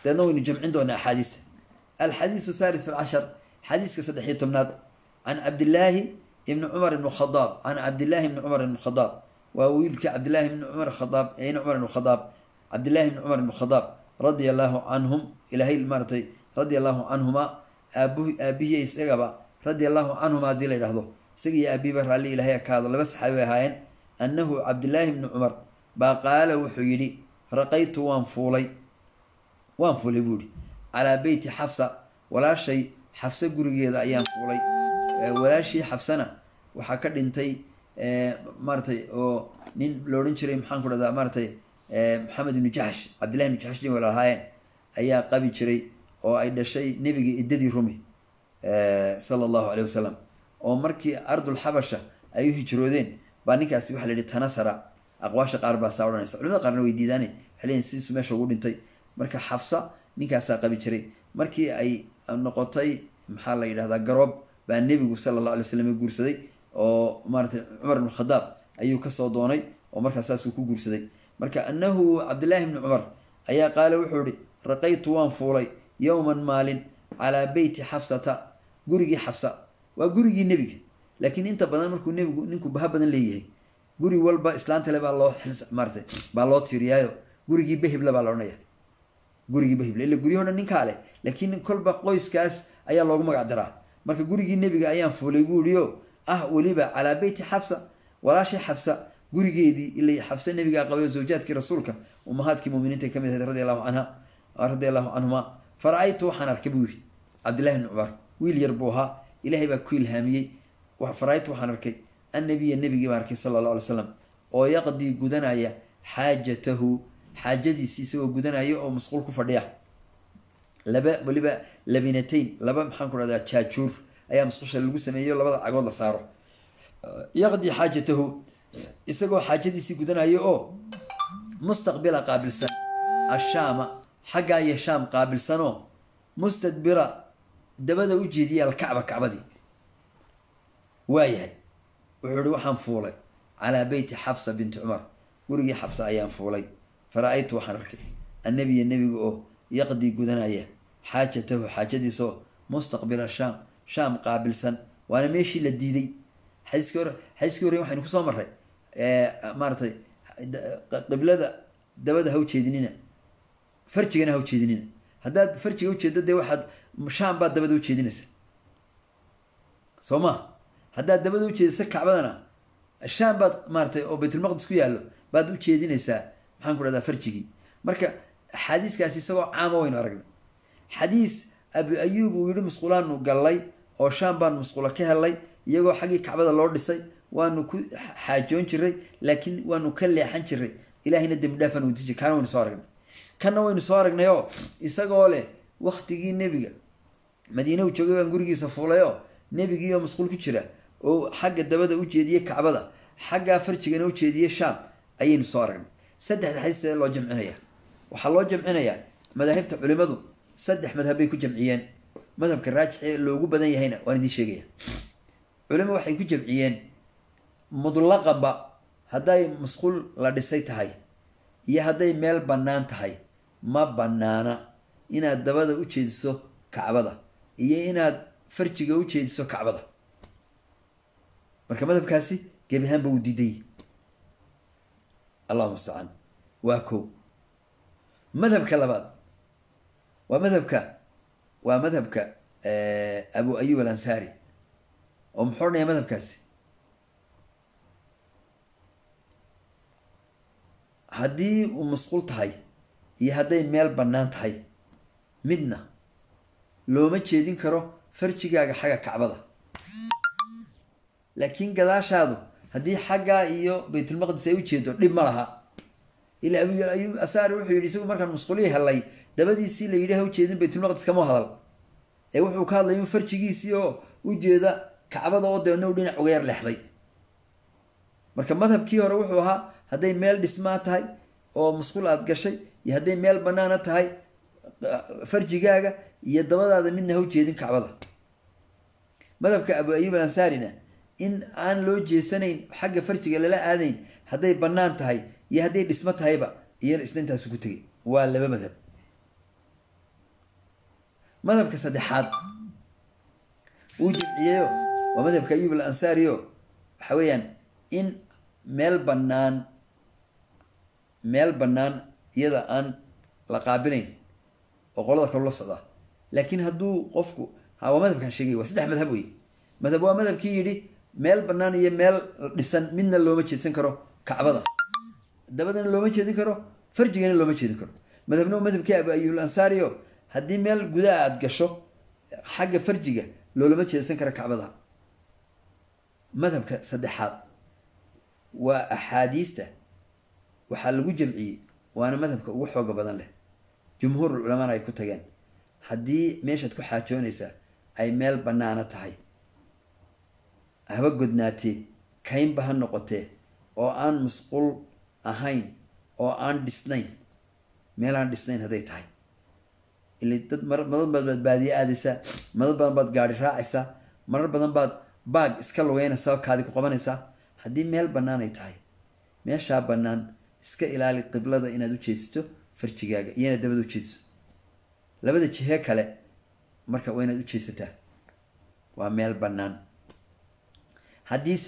لأنه نجمع عندنا أحاديث. الحديث الثالث عشر حديث كسدحية تمناد عن عبد الله ابن عمر بن الخطاب عن عبد الله بن عمر بن الخطاب وويلك عبد الله بن عمر الخطاب أين عمر بن الخطاب عبد الله بن عمر بن الخطاب رضي الله عنهم إلى هي المرتي رضي الله عنهما أبوه أبيه يسقى رضي الله عنهما دي لي لحظه سقي أبي بر علي إلى هي كاظ لبس حبيهاين أنه عبد الله بن عمر بقال وحيلي رقيت وانفولي وانفولي بولي على بيت حفصة ولا شيء حفصة قرية أيام فولي ولا شيء حفصنا وحكر انتي مرتي أو نين لورين شري محمد كذا مرتي محمد بن جحش عبد الله بن جحش ولا هاين أيام قبي شري أو أيدا شيء نبي إددي رومي صلى الله عليه وسلم أو مركي أرض الحبشة أيوه جرودين بانيك أسيب حلي تناصر أقواش قاربة ساورنا يسأل لما قارنوا يديداني حلين سيسو ما شغول انتي مركي حفصة نيكا ساقبي شري مركي أي النقطي محل هذا قرب بان النبي صلى الله عليه وسلم يقول سدي أو مرت عمر بن الخطاب أيوه كصودوني ومركي أساسه كوجور سدي مركي أنه عبد الله بن عمر أيا قال وحوري رقيت وان فولي يوما مال على بيت حفصة قريجي حفصة وقريجي النبي لكن أنت بدل مركو النبي نكو بها بدل ليه قري والبا إسلام تلا بالله حلس مرته بالله تريايو قريجي به بلا بالونية قريجي به بلا اللي قريه هنا نكاله لكن كل بقويس كاس أي الله ما قدره مركو قريجي النبي أيام فولي قوليو أه وليبا على بيت حفصة ولا شيء حفصة قريجي دي اللي حفصة النبي قبل زوجاتك رسولك وأمهاتك مؤمنين كم رضي الله عنها رضي الله عنهما فرأيته حنا ركبوي عبد الله بن عمر ويل يربوها إلهي بكل هامي وفرأيته حنا ركي النبي النبي بارك صلى الله عليه وسلم أو يقضي جدنايا حاجته حاجتي سيسو جدنايا أو مسقول كفرديا لبا ولبا لبنتين لبا محنكر هذا تشاجور أيام مسقوش اللي جسمه يلا بدأ عقول صاروا يقضي حاجته يسقو حاجتي سي جدنايا أو مستقبل قابل سنة الشام حقا يا شام قابل سنة مستدبرة دبدا وجهدي الكعبة كعبة دي وايهي وحلو حنفولي على بيت حفصة بنت عمر ورقي حفصة أيام فولي فرأيت وحنركي النبي النبي أوه يقضي قدنايا حاجته حاجتي سو مستقبل الشام شام قابل سن وأنا ماشي للديدي حيث كورة حيث كورة وحين كسو مرة آه مرتي قبل دبدا هو تشيدنينا فرشجنا هو تشيدنينا هذا فرشجه هو تشيد ده واحد شام بعد دبدا هو تشيدنيس سوما هذا دبدا هو تشيد سك عبدنا الشام بعد مرتي أو بيت المقدس كيالو بعد هو تشيدنيسا محن كل هذا فرشجي مركا حديث كاسي سوا عام وين أرجع حديث أبي أيوب ويقول مسقولان وقال لي أو شام بان مسقولا كهالي يجوا حقي كعبد الله رسي وأنه حاجون شري لكن وأنه كل حن شري إلى هنا دم دفن وتجي كانوا نسوارجنا كانوا وين نسوارجنا يو يسقوا وقت جي النبي مدينة وشجوا نقولي سفولا يو نبي جي مسقول كشرة أو حق الدبادة وجديه كعبده حق فرشجنا وجديه شام أي نسوارجنا سد الحديث الله جمعناه وحلو جمعناه مذاهب علماء سدح مذهبي كجمعيان مذهب كراج لو جو بدن هنا وانا دي شيغيا علماء waxay ku jamciyeen mudlaqaba haday masquul la dhisay tahay iyo haday meel banaan tahay ma banaana inaad dabada u jeediso kacbada iyo inaad farjiga u jeediso kacbada marka madhabkaasi gebihaan buu diiday Allahu musta'an waa ko madhabka labaad ومذهبك ومذهبك أبو أيوب الأنصاري ومحورنا يا مذهب كاسي هدي ومسقول تهي يهدي ميل بنان تهي مدنا لو ما تشيدين كرو فرشيقا حاجة كعبضة لكن قداش هذا هدي حاجة إيو بيت المقدس يو تشيدو لب مرها إلا أبو أيوب الأنصاري وحي يسوي مركز مسقوليه هلاي dabadiisii la yidhi ha u jeedin baytul maqdis kama hadal ee wuxuu ka hadlay in farjigiisii oo u jeeda kacbada oo deena u dhinac uga yar leexday marka madhabkii hore wuxuu ahaa haday meel dhismaa tahay oo masquul aad gashay iyo haday meel banaana tahay farjigaaga iyo dabadaada midna ha u jeedin kacbada madhabka Abu Ayyub al-Ansarina in aan loo jeesanayn xagga farjiga lala aadayn haday banaan tahay iyo haday dhisma tahayba iyo isniintaas ku tagay waa laba madhab مذهب كصدحات وجب عيو ومذهب كأيوب الأنصاريو حويا إن ميل بنان ميل بنان يدا أن لقابلين وقولوا كله صدا لكن هدو قفكو هو مذهب كان شيء وسدح مذهبوي مذهب هو مذهب كيري ميل بنان يه ميل لسان من اللي ما تشيدسن كرو كعبدا دبدنا اللي ما تشيدن كرو فرجنا اللي ما تشيدن كرو مذهبنا مذهب كأبي أيوب الأنصاريو هدي ميل جداء قشوا حاجة فرجية لو لما تشيدسن كرو كعبدا مذهب كصدحات وأحاديثه وحلقوا جمعي وأنا مذهب كوحوق بدن له جمهور العلماء أي كتجان حدي ماشت كحاجونيسا أي ميل بنانة تهاي هبا قدناتي كاين بهن نقطة أو أن مسقول أهين أو أن ديسنين ميل أن ديسنين هذي تهاي اللي تد مر مر بدن بادي آديسا مر بدن باد قاري راعيسا مر بدن باد باق إسكال وين سوا كادي كقبانيسا حدي ميل بنانة تهاي ماشى بنان إسكال إلى القبلة إن دو تشيستو فرشجاجا ينا دبدو تشيستو لبدا جهه kale marka wayna u jeesataa waa meel banaan hadiise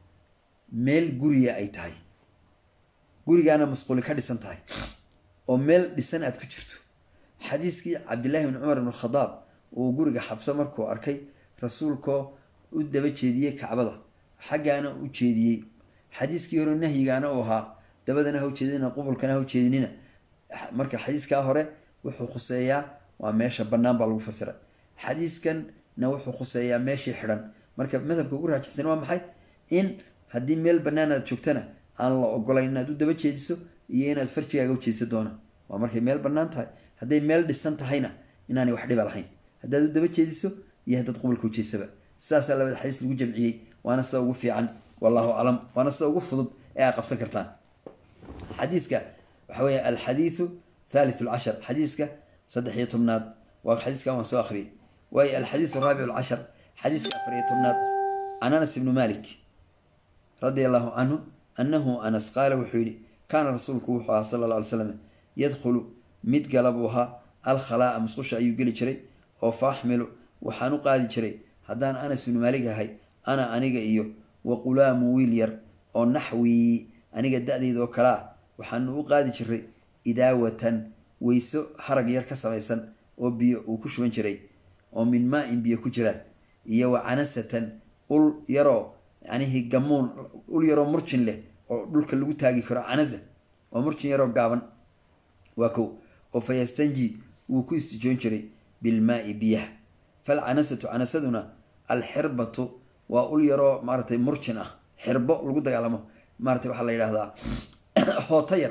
meel guriga ay tahay gurigaana masquul ka dhisan tahay oo meel dhisan aad ku jirto xadiiskii Abdullah ibn Umar ibn Khattab oo guriga xabso markuu arkay rasuulko u daba jeediyay Kaabada xagaana u jeediyay xadiiskii hore nahyigaana oo ahaa dabadana ha u jeedina qubulkana ha u jeedinina marka xadiiska hore wuxuu khuseeyaa waa meesha banaan baa lagu fasiray xadiiskan na wuxuu khuseeyaa meeshii xiran marka madhabka ugu raajixsan waa maxay in hadii meel banaan aad joogtana aan la ogolayn inaad u daba jeediso iyo inaad farjigaaga u jeediso doona waa markay meel banaan tahay hadii meel dhisan tahayna inaanay wax dhib lahayn hadaad u daba jeediso iyo hadaad qubulka u jeedisaba saasa labada xadiis lagu jamciyay waana sida ugu fiican wallahu alam waana sida ugu fudud ee aad qabsan kartaan xadiiska waxa weeye al hadithu ثالث العشر حديثك صدح يتمناد وحديثك وان سو اخري واي الحديث الرابع العشر حديثك افري يتمناد عن انس بن مالك رضي الله عنه انه انس قال وحيدي كان رسولك صلى الله عليه وسلم يدخل مد قلبها الخلاء مسقش ايو قلي جري او فاحمل وحانو قادي جري هدان انس بن مالك هاي انا انيغا ايو وقلام ويلير او نحوي انيغا داديدو كلا وحانو قادي جري إداوة ويسو حرق يركا سميسان وبيو وكشوان جري ومن ماء بيو كجران يو عنسة قل يرو يعني هي قمون قل يرو مرشن له ودولك اللي تاقي كرا عنزة ومرشن يرو قابن وكو وفيستنجي وكو استجون جري بالماء بيه فالعنسة عنسدنا الحربة وقل يرو مارتي مرشنة حربة لقو دقالمو مارتي وحالة إله هذا حوطير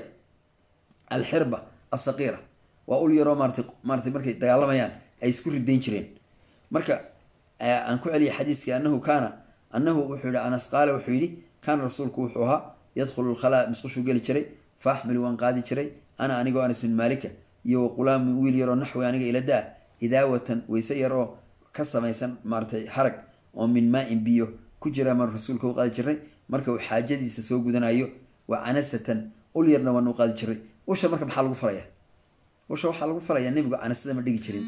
الحربة الصغيرة وأقول يرى مرتي مرتي مركي دجالميان أي سكور الدين شرين مركا أنكو علي حديث كأنه كان أنه وحول أنس قال وحولي كان رسول كوحوها يدخل الخلاء مسقش وقال شري فأحمل وانقادي شري أنا أنيقو أنس المالكة يو قلام ويل يرى نحو أنيقو إلى دا إذاوة ويسيرو كسما يسن مرتي حرق ومن ماء بيو كجرى من رسول كو قادي شري مركا وحاجدي سسوق دنا أيو وعنسة قول يرنا وانو قادي شري وش مركب حلقو فريا وش هو حلقو فريا النبي عن السلام ما دقي جرين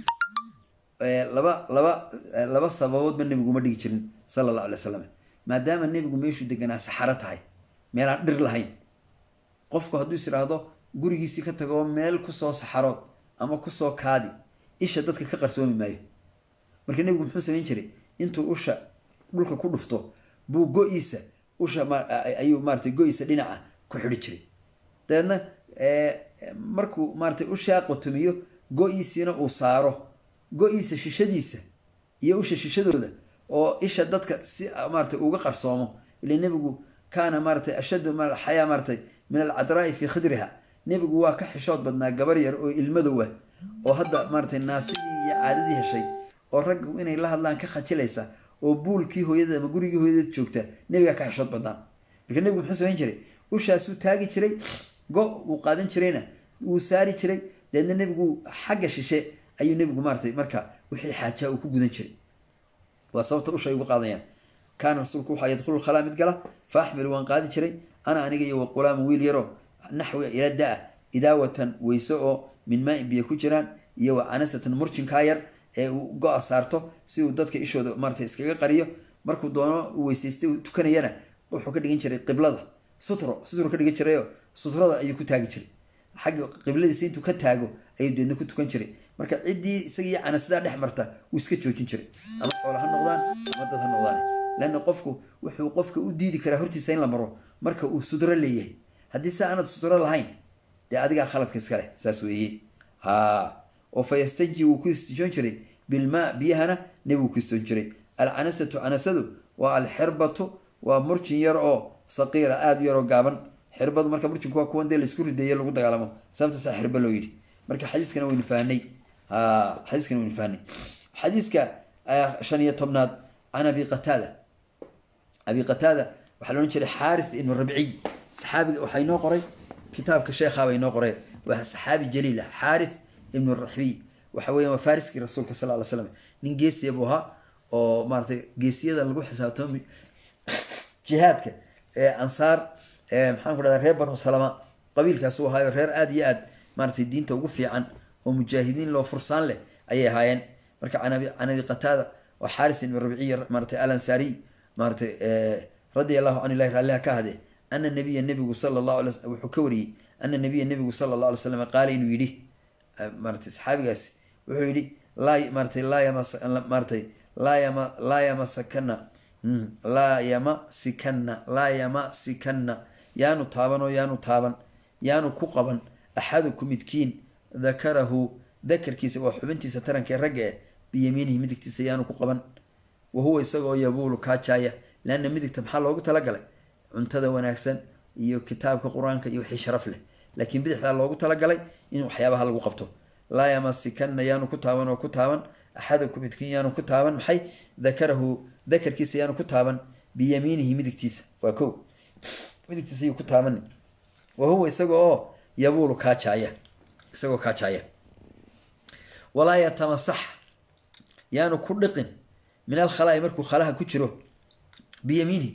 لبا لبا لبا سبوات من النبي ما دقي جرين صلى الله عليه وسلم ما دام النبي ميشو دقنا سحرتها ميل در لهين قفكو هدو يصير هذا غوريغيسي كتغو ميل كسو سحرات اما كسو كادي ايش ددك كقرسومي مايو marka nabigu muxuu sameyn jiray intuu usha dhulka ku dhufto buu go'isa usha ayuu maartay go'isa dhinaca ku xidhi jiray dadna ee markuu maartay usha qotomiyo go'isina uu saaro go'isa shishadiisa iyo usha shishadooda oo isha dadka si maartay uga qarsoomo ilaa nabigu kaana maartay ashadu mal haya maartay min al-adra'i fi khidriha nabigu waa ka xishood badnaa gabar yar oo ilmadow oo hadda maartay naasi iyo caadadii heshay oo rag inay la hadlaan ka khajilaysa oo buulkii hooyada ama gurigii hooyada joogta nabiga ka xishood badnaa marka nabigu wuxuu sameyn jiray ushaas uu taagi jiray go uu qaadan jirayna uu saari jiray dadna nabigu xagga shishe ayuu nabigu maartay marka wixii xaaja uu ku gudan jiray waa sababta usha ugu qaadayaan كان رسولك وحا يدخل الخلاء متقلة فأحمل وانقادي شري أنا أنيقي وقلام ويل يرو نحو إلى الداء إداوة ويسوء من ماء بيكو جران يو عنسة مرشن كاير ee uu go-a saarto si uu dadka ishooda maaragtay iskaga qariyo markuu doono uu weysaystay uu tukanayana wuxuu ka dhigan jiray qiblada sutro sutro ka dhigan jirayoo sutrada ayuu ku taagi jiray xagga qibladiisa intuu ka taago ayuu deedna ku tukan jiray marka ciddii isagii canasidaa dhex marta wuu iska joojin jiray ama xoola ha noqdaan ama dad ha noqdaan leanna qofku wuxuu qofka u diidi karaa hortiisa in la maro marka uu sutro leeyahay haddii se aanad sutro lahayn dee adigaa khaladka iska leh saas weeye ha oo fa yastaji wuu ku istijoon jiray bilmaa biyahana nebigu ku istoon jiray alcanasatu canasadu waa alxirbatu waa murjin yar oo saqiira aada u yaroo gaaban xirbadu marka murjinku waa kuwan dee laisku rideeye lagu dagaalamo sababtaasaa xirba loo yidhi marka xadiiskana waynu fahnay xadiiskana waynu fahnay xadiiska shan iyo tobnaad can abi qataada abi qataada waxaa la odhan jiray xaaris ibnu rabciy saxaabiga waxaa inoo qoray kitaabka sheekhaaba inoo qoray waa saxaabi jaliil ah xaaris ibnu raxbiy waxa weeyaan waa fariskii rasuulka sal ly slam nin geesiya buu ahaa oo maaratay geesiyada lagu xisaabtamo jihaadka ee ansaar maxaan ku dhahda reer banu salama qabiilkaas uu ahaayo reer aada iyo aad maaratay diinta ugu fiican oo mujaahidiin loo fursaan leh ayay ahaayeen marka can abi qataada oo xaaris ibnu rabciy maaratay alansaariy maaratay radia allahu can ilahi raalliha ka hade ana nabiya nebigu sala allahu ala wuxuu ka wariyey ana nabiya nebigu sala allah alay slam qaala inuu yidhi maaratay saxaabigaasi wuxuu yidhi laa maaratay laa yamas maaratay laa yama laa yamasakana laa yamasikana laa yamasikana yaanu taaban oo yaanu taaban yaanu ku qaban axaduku midkiin dakarahu dakarkiisa waa xubintiisa tarankee ragga eh biyamiinihi midigtiisa yaanu ku qaban wahuwa isagoo yabuulu kaajaaya leanna midigta maxaa loogu talagalay cuntada wanaagsan iyo kitaabka qur-aanka iyo wixii sharaf leh laakiin bidixdaa loogu talagalay in waxyaabaha lagu qabto laa yamasikana yaanu ku taaban oo ku taaban axadaku midkiin yaanu ku taaban maxay dakarahu dakarkiisa yaanu ku taaban biyamiinihi midigtiisa waa ko midigtiisa yuu ku taaban wahuwa isaga oo yabuulu kaajaaya isagoo kaajaaya walaa yatamasax yaanu ku dhiqin min alkhalaa'i markuu khalaha ku jiro biyamiinihi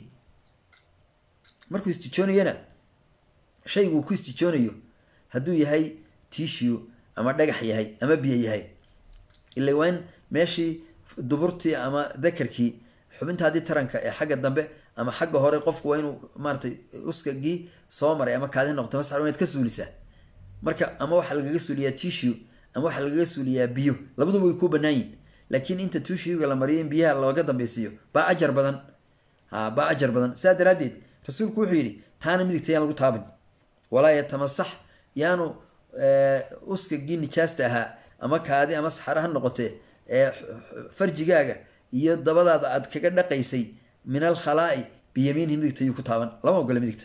markuu istijoonayona shayguu ku istijoonayo hadduu yahay tiishiyo ama dhagax yahay ama biyo yahay ila waa in meeshii duburtii ama dakarkii xubinta haddii taranka ee xagga dambe ama xagga hore qofku waa inuu maaratay uskagii soo maray ama kaadi noqto masxar inaad ka suulisaa marka ama waxaa lagaga suuliyaa tissue ama waxaa lagaga suuliyaa biyo labaduba way ku bannaan yihin laakiin inta tissue-ga la mariyo in biyaha looga dambeysiiyo baa ajar badan ha baa ajar badan saa daraaddeed rasuulku wuxuu yidhi taana midigta yaan lagu taabin walaa yatamasax yaanu uskagii nijaasta ahaa ama kaadi ama saxara ha noqotee ee farjigaaga iyo dabadaada aad kaga dhaqaysay min alkhalaa'i biyamiinihi midigta yuu ku taaban lama ogola midigta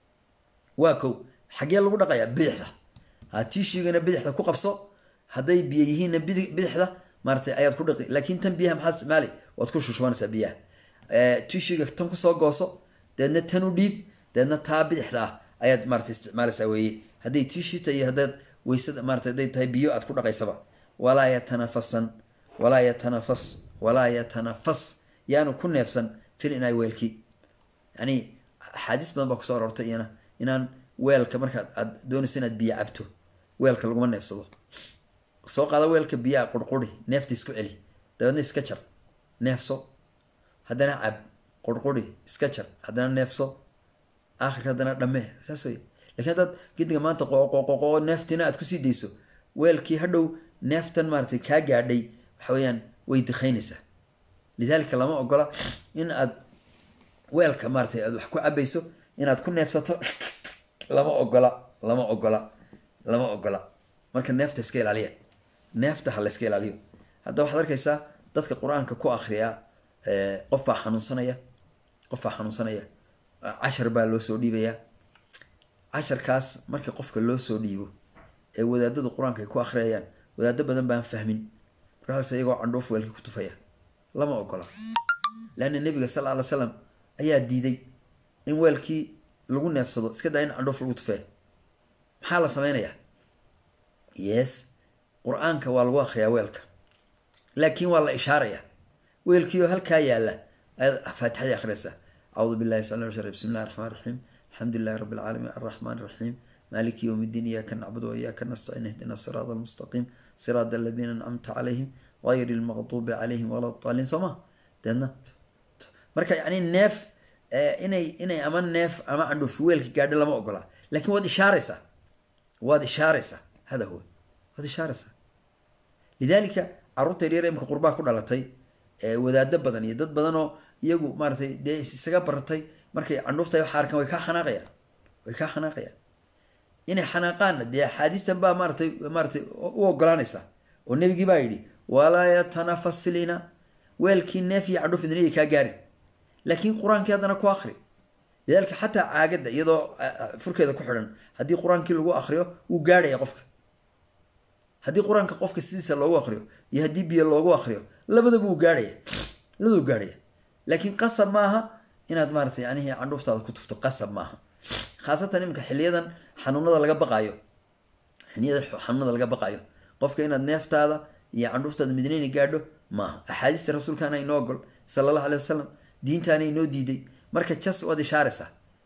waa kow xaggee lagu dhaqayaa bidixda ha tiishigana bidixda ku qabso hadday biyo yihiinna bidixda maaratay ayaad ku dhaqi laakiin tan biyaha maxaad isticmaali waad ku shushbanaysaa biyaha tiishiga tan kusoo gooso deedna tan u dhiib deedna taa bidixda ah ayaad maaratay isticmaalaysaa weeye hadday tiishita iyo haddaad weysada maarata hadday tahay biyo aad ku dhaqaysaba walaa yatanafasan walaa yatanafas walaa yatanafas yaanu ku neefsan fil inaa weelkii yani axaadiis badan baa kusoo aroortay iyana inaan weelka markaad aad doonayso inaad biyo cabto weelka laguma neefsado soo qaada weelka biyaa qurquri neefta isku celi dabeedna iska jar neefso haddana cab qurquri iska jar haddana neefso aakhirka haddana dhammee saas wey lakiin haddaad gidiga maanta qoqoqoqo neeftina aad kusii dayso weelkii hadhow neeftan maaratay kaa gaadhay waxa weeyaan way dikaynaysaa lidaalika lama ogola in aad weelka maaratay aad wax ku cabayso inaad ku neefsato lama ogola lama ogola lama ogola marka neefta iska ilaaliya neefta ha la iska ilaaliyo hadda waxaad arkaysaa dadka qur-aanka ku akriyaa qof baa xanuunsanaya qof baa xanuunsanaya cashar baa loo soo dhiibayaa casharkaas marka qofka loo soo dhiibo ee wadaadadu qur-aanka ay ku akhriyayaan wadaado badan baan fahmin markaas iyagoo candhuuf weelka ku tufaya lama ogola laanna nebiga sal alla ly slam ayaa diiday in weelkii lagu neefsado iska daa in candhuuf lagu tufee maxaa la sameynayaa yes qur-aanka waa lagu akriyaa weelka laakiin waa la ishaarayaa weelkiioo halkaa yaalla ayaad faatixadii akhriyaysaa acuudu billahi sal shar bismi llahi raxmaan raxiim الحمد لله رب العالمين الرحمن الرحيم مالك يوم الدين إياك نعبد وإياك نستعين اهدنا الصراط المستقيم صراط الذين أنعمت عليهم غير المغضوب عليهم ولا الضالين سوما deedna marka yani neef inay inay ama neef ama candhuuf weelka gaadho lama ogola laakiin waad ishaaraysaa waad ishaaraysaa hada huwa waad ishaaraysaa lidaalika carruurta yaryar imka qurbaa ku dhalatay wadaado badan iyo dad badan oo iyagu maaratay dee isaga baratay markay candhuufta wax arkaan way kaa xanaaqayaan way kaa xanaaqayaan inay xanaaqaanna dee axaadiistan baa maaratay maaratay u ogolaanaysaa oo nebigii baa yidhi walaa yatanafas filina weelkii neef iyo candhuuf idinaya kaa gaarin laakiin qur-aankii haddana ku akri lidaalika xataa caagadda iyadoo furkeeda ku xidhan haddii qur-aankii lagu akriyo wuu gaadhaya qofka haddii qur-aanka qofka sidiisa loogu akriyo iyo haddii biyo loogu akriyo labadaba wuu gaadhaya labaduu gaadhaya laakiin qasab maaha inaad maaratay yanihii candhuuftaada ku tufto qasab maaha khaasatan iminka xiliyadan xanuunada laga baqaayo xiliyadan xanuunada laga baqaayo qofka inaad neeftaada iyo candhuuftaada midnayna gaadho maaha axaadiista rasuulkaana inoo ogol sala allahu alay wasalam diintaana inoo diiday marka jas waad ishaaraysaa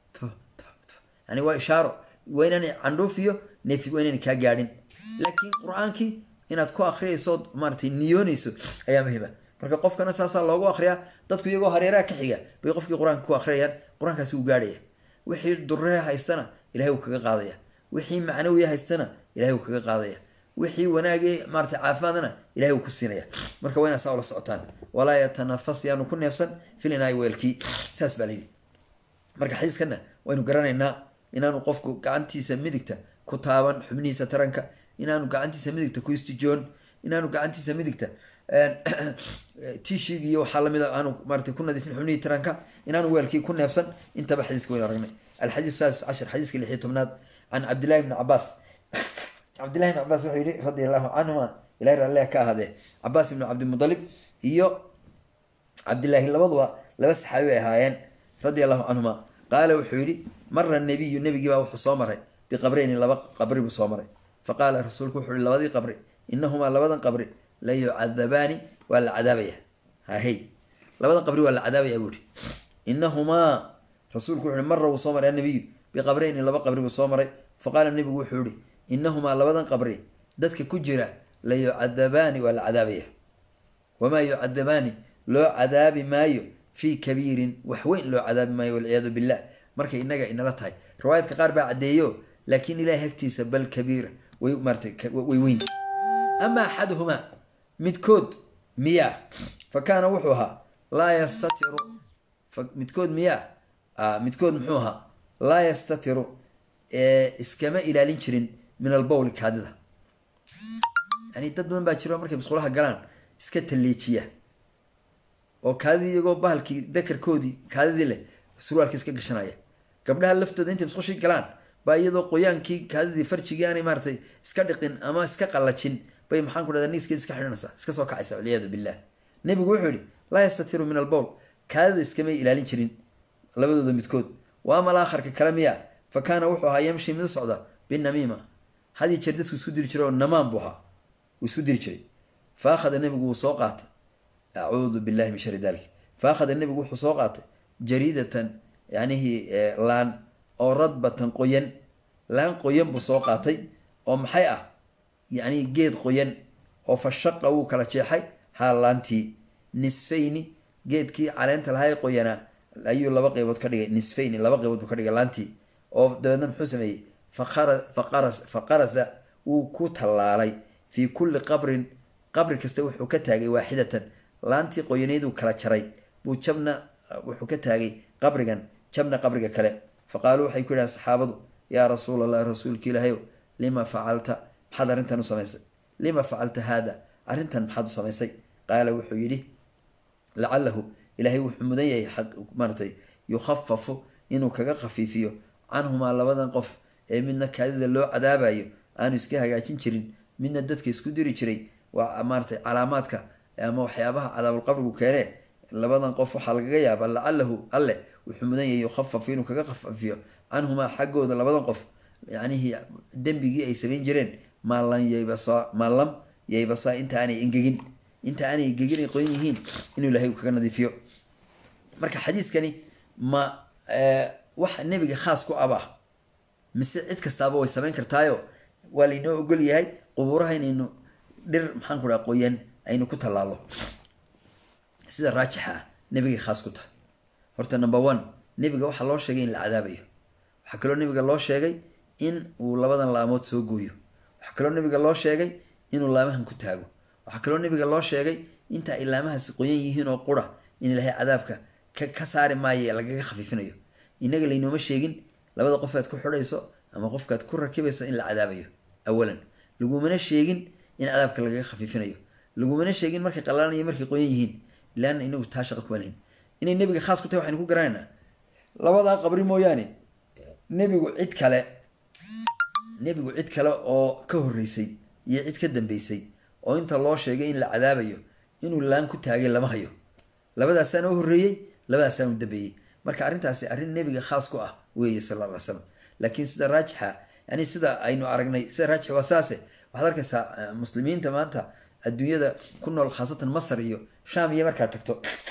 yani waa ishaaro waa inaan candhuuf iyo neef waa inaan kaa gaadhin laakiin qur-aankii inaad ku akriyaysood maaratay niyoonayso ayaa muhiima marka qofkana saasaa loogu akriyaa dadku iyagoo hareeraha ka xiga bay qofkii qur-aanka ku akriyayaan qur-aankaasi wuu gaadhaya wixii durreha haystana ilahay wuu kaga qaadaya wixii macnawiya haystana ilahay wuu kaga qaadaya wixii wanaagee maaratay caafimaadana ilahay wuu ku siinaya marka waa inaa saa ula socotaan walaa yatanafas yaanu ku neefsan filinaay weelkii saas baa layidhi marka xadiiskana waynu garanaynaa inaanu qofku gacantiisa midigta ku taaban xubnihiisa taranka inaanu gacantiisa midigta ku istijoon inaanu gacantiisa midigta tishig iyo waxaa lamid a aanu maaratay ku nadiifin xubnihii taranka inaanu weelkii ku neefsan intaba xadiiska waynu aragnay alxadiis saadis cashar xadiiska lix iyo tobnaad can cabdillahi bni cabaas cabdillahi bni cabaas wuxuu yihi radia allahu canhuma ilahi raalleha ka ahaadee cabaas ibnu cabdimudalib iyo cabdillaahi labaduba laba saxaabi ay ahaayeen radia allahu canhuma qaala wuxuu yidhi mara nabiyu nebigii baa wuxuu soo maray biqabrayni laba qabri buu soo maray faqaala rasuulku wuxuu yihi labadii qabri inahumaa labadan qabri la yucadabaani waa la cadaabaya hahey labadan qabri waa la cadaabaya buu yihi inahumaa rasuulku wuxu hi mara wuu soo maray annabiyu biqabrayni laba qabri buu soo maray faqaala nebigu wuxuu yihi inahumaa labadan qabri dadka ku jira la yucadabaani waa la cadaabaya wamaa yucadabaani loo cadaabi maayo fii kabiirin wax weyn loo cadaabi maayo walciyaadu billah markay inaga inala tahay riwaayadka qaar baa caddeeyo laakiin ilahay hagtiisa bal kabiira way maaratay way weyn ama axaduhumaa midkood miyaa fa kaana wuxuu ahaa laa yastatiru midkood miyaa midkood muxuu ahaa laa yastatiru iskama ilaalin jirin min albowli kaadida yani dad badan baa jiro markay musqulaha galaan iska talleejiya oo kaadidii iyagoo bahalkii dakarkoodii kaadidii leh surwaalkii iska gashanaya gabdhaha laftooda intay musqushii galaan baa iyadoo qoyaankii kaadidii farjigii aanay maaratay iska dhiqin ama iska qallajin bay maxaan ku dhahda niiskeeda iska xidhanaysaa iska soo kacaysa walciyaadu billah nebigu wuxuu yihi laa yastatiru min albowl kaadida iskamay ilaalin jirin labadooda midkood wa ama alaakharka kale miya fa kaana wuxuu ahaa yamshi mid socda binamiima hadii jeer dadku isku diri jiray oo namaan buu ahaa wuu isku diri jiray fa akhada nebigu wuu soo qaatay acuudu billahi min shari dalik fa akhada nebigu wuxuu soo qaatay jariidatan yanihii laan oo radbatan qoyan laan qoyan buu soo qaatay oo maxay ah yani geed qoyan oo fashaqa wuu kala jeexay haa laantii nisfayni geedkii caleenta lahay qoyanaa ayuu laba qeybood ka dhigay nisfayni laba qeybood buu ka dhigay laantii oo dabeedna muxuu sameeyey fa qarasa wuu ku tallaalay fii kulli qabrin qabri kasta wuxuu ka taagay waaxidatan laantii qoyanayduu kala jaray buu jabna wuxuu ka taagay qabrigan jabna qabriga kale fa qaaluu waxay ku yidhahan saxaabadu yaa rasuul allah rasuulki ilaahayow lima facalta maxaad arrintan u samaysay lima facalta haada arrintan maxaad u samaysay qaala wuxuu yidhi lacalahu ilaahay wuxuu mudan yahay maaratay yukhafafu inuu kaga khafiifiyo canhumaa labadan qof ee midna kaadida loo cadaabayo aanu iska hagaajin jirin midna dadka isku diri jiray waa maaratay calaamaadka ama waxyaabaha cadaabulqabrigu keene labadan qof waxaa lagaga yaabaa lacalahu alle wuxuu mudan yahay yukhafafu inuu kaga khafiifiyo canhumaa xaggooda labadan qof yanihii dembigii ay samayn jireen maalam yaybasaa maalam yaybasaa inta aanay engegin inta aanay engegin ay qoyan yihiin inuu ilahay kaga nadiifiyo marka xadiiskani ma wax nebiga khaas ku abah mise cid kastaaba way samayn kartaayo waa laynoo ogol yahay qubuuraha inaynu dhir maxaan ku dhaha qoyan aynu ku tallaalo sida raajixa ah nebigay khaas ku tahay horta number one nebiga waxaa loo sheegay in la cadaabayo waxaa kaloo nebiga loo sheegay in uu labadan laamood soo gooyo waxaa kaloo nebiga loo sheegay inuu laamahan ku taago waxaa kaloo nebiga loo sheegay inta ay laamahaasi qoyan yihiin oo qura in ilaahay cadaabka ka ka saari maayo lagaga khafiifinayo inaga laynooma sheegin labada qof aad ku xidhayso ama qofkaad ku rakibayso in la cadaabayo awalan lagumana sheegin in cadaabka lagaga khafiifinayo lagumana sheegin markay qallaanayo markay qoyan yihiin ilaana inagu taa shaqa kuma lahin inay nebiga khaas ku tahay waxaynu ku garanaynaa labadaa qabri mooyaane nebigu cid kale nebigu cid kale oo ka horreysay iyo cid ka dambeysay oo inta loo sheegay in la cadaabayo inuu laan ku taagay lama hayo labadaasaana u horreeyey labadaasaana u dambeeyey marka arrintaasi arrin nebiga khaas ku ah weeye sal alla alay slam laakiin sida raajixa yani sida aynu aragnay sida raajix waa saase waxaad arkaysaa muslimiinta maanta adduunyada ku nool khaasatan masar iyo sham iyo markaad tagto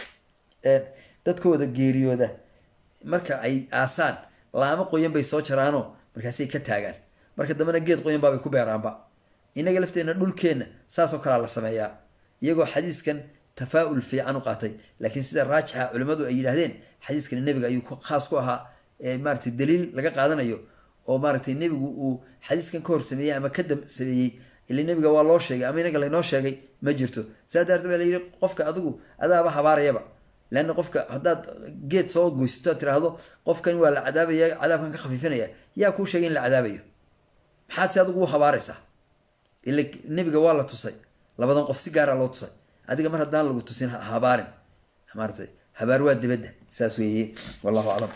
dadkooda geeriyooda marka ay aasaan laamo qoyan bay soo jaraanoo markaasay ka taagaan marka dambena geed qoyan baabay ku beeraanba inaga lafteenna dhulkeenna saasoo kalea la sameeyaa iyagoo xadiiskan tafaa'ul fiican u qaatay laakiin sida raajixa culimmadu ay yidhaahdeen xadiiskani nebiga ayuu khaas ku ahaa maaratay daliil laga qaadanayo oo maaratay nebigu uu xadiiskan ka hor sameeyey ama ka dam sameeyey ila nebiga waa loo sheegay ama inaga laynoo sheegay ma jirto saa daarteed baa layidhi qofka adigu adaaba habaarayaba leanna qofka haddaad geed soo goysato ad tiraahdo qofkan waa la cadaabaya cadaabkan ka khafiifinaya yaa kuu sheegay in la cadaabayo maxaad si adigu u habaaraysaa ila nebiga waa la tusay labadan qof si gaara loo tusay adiga mar haddaan lagu tusin habaarin maaratay habaar waa dibadda saas weeye wallahu aclam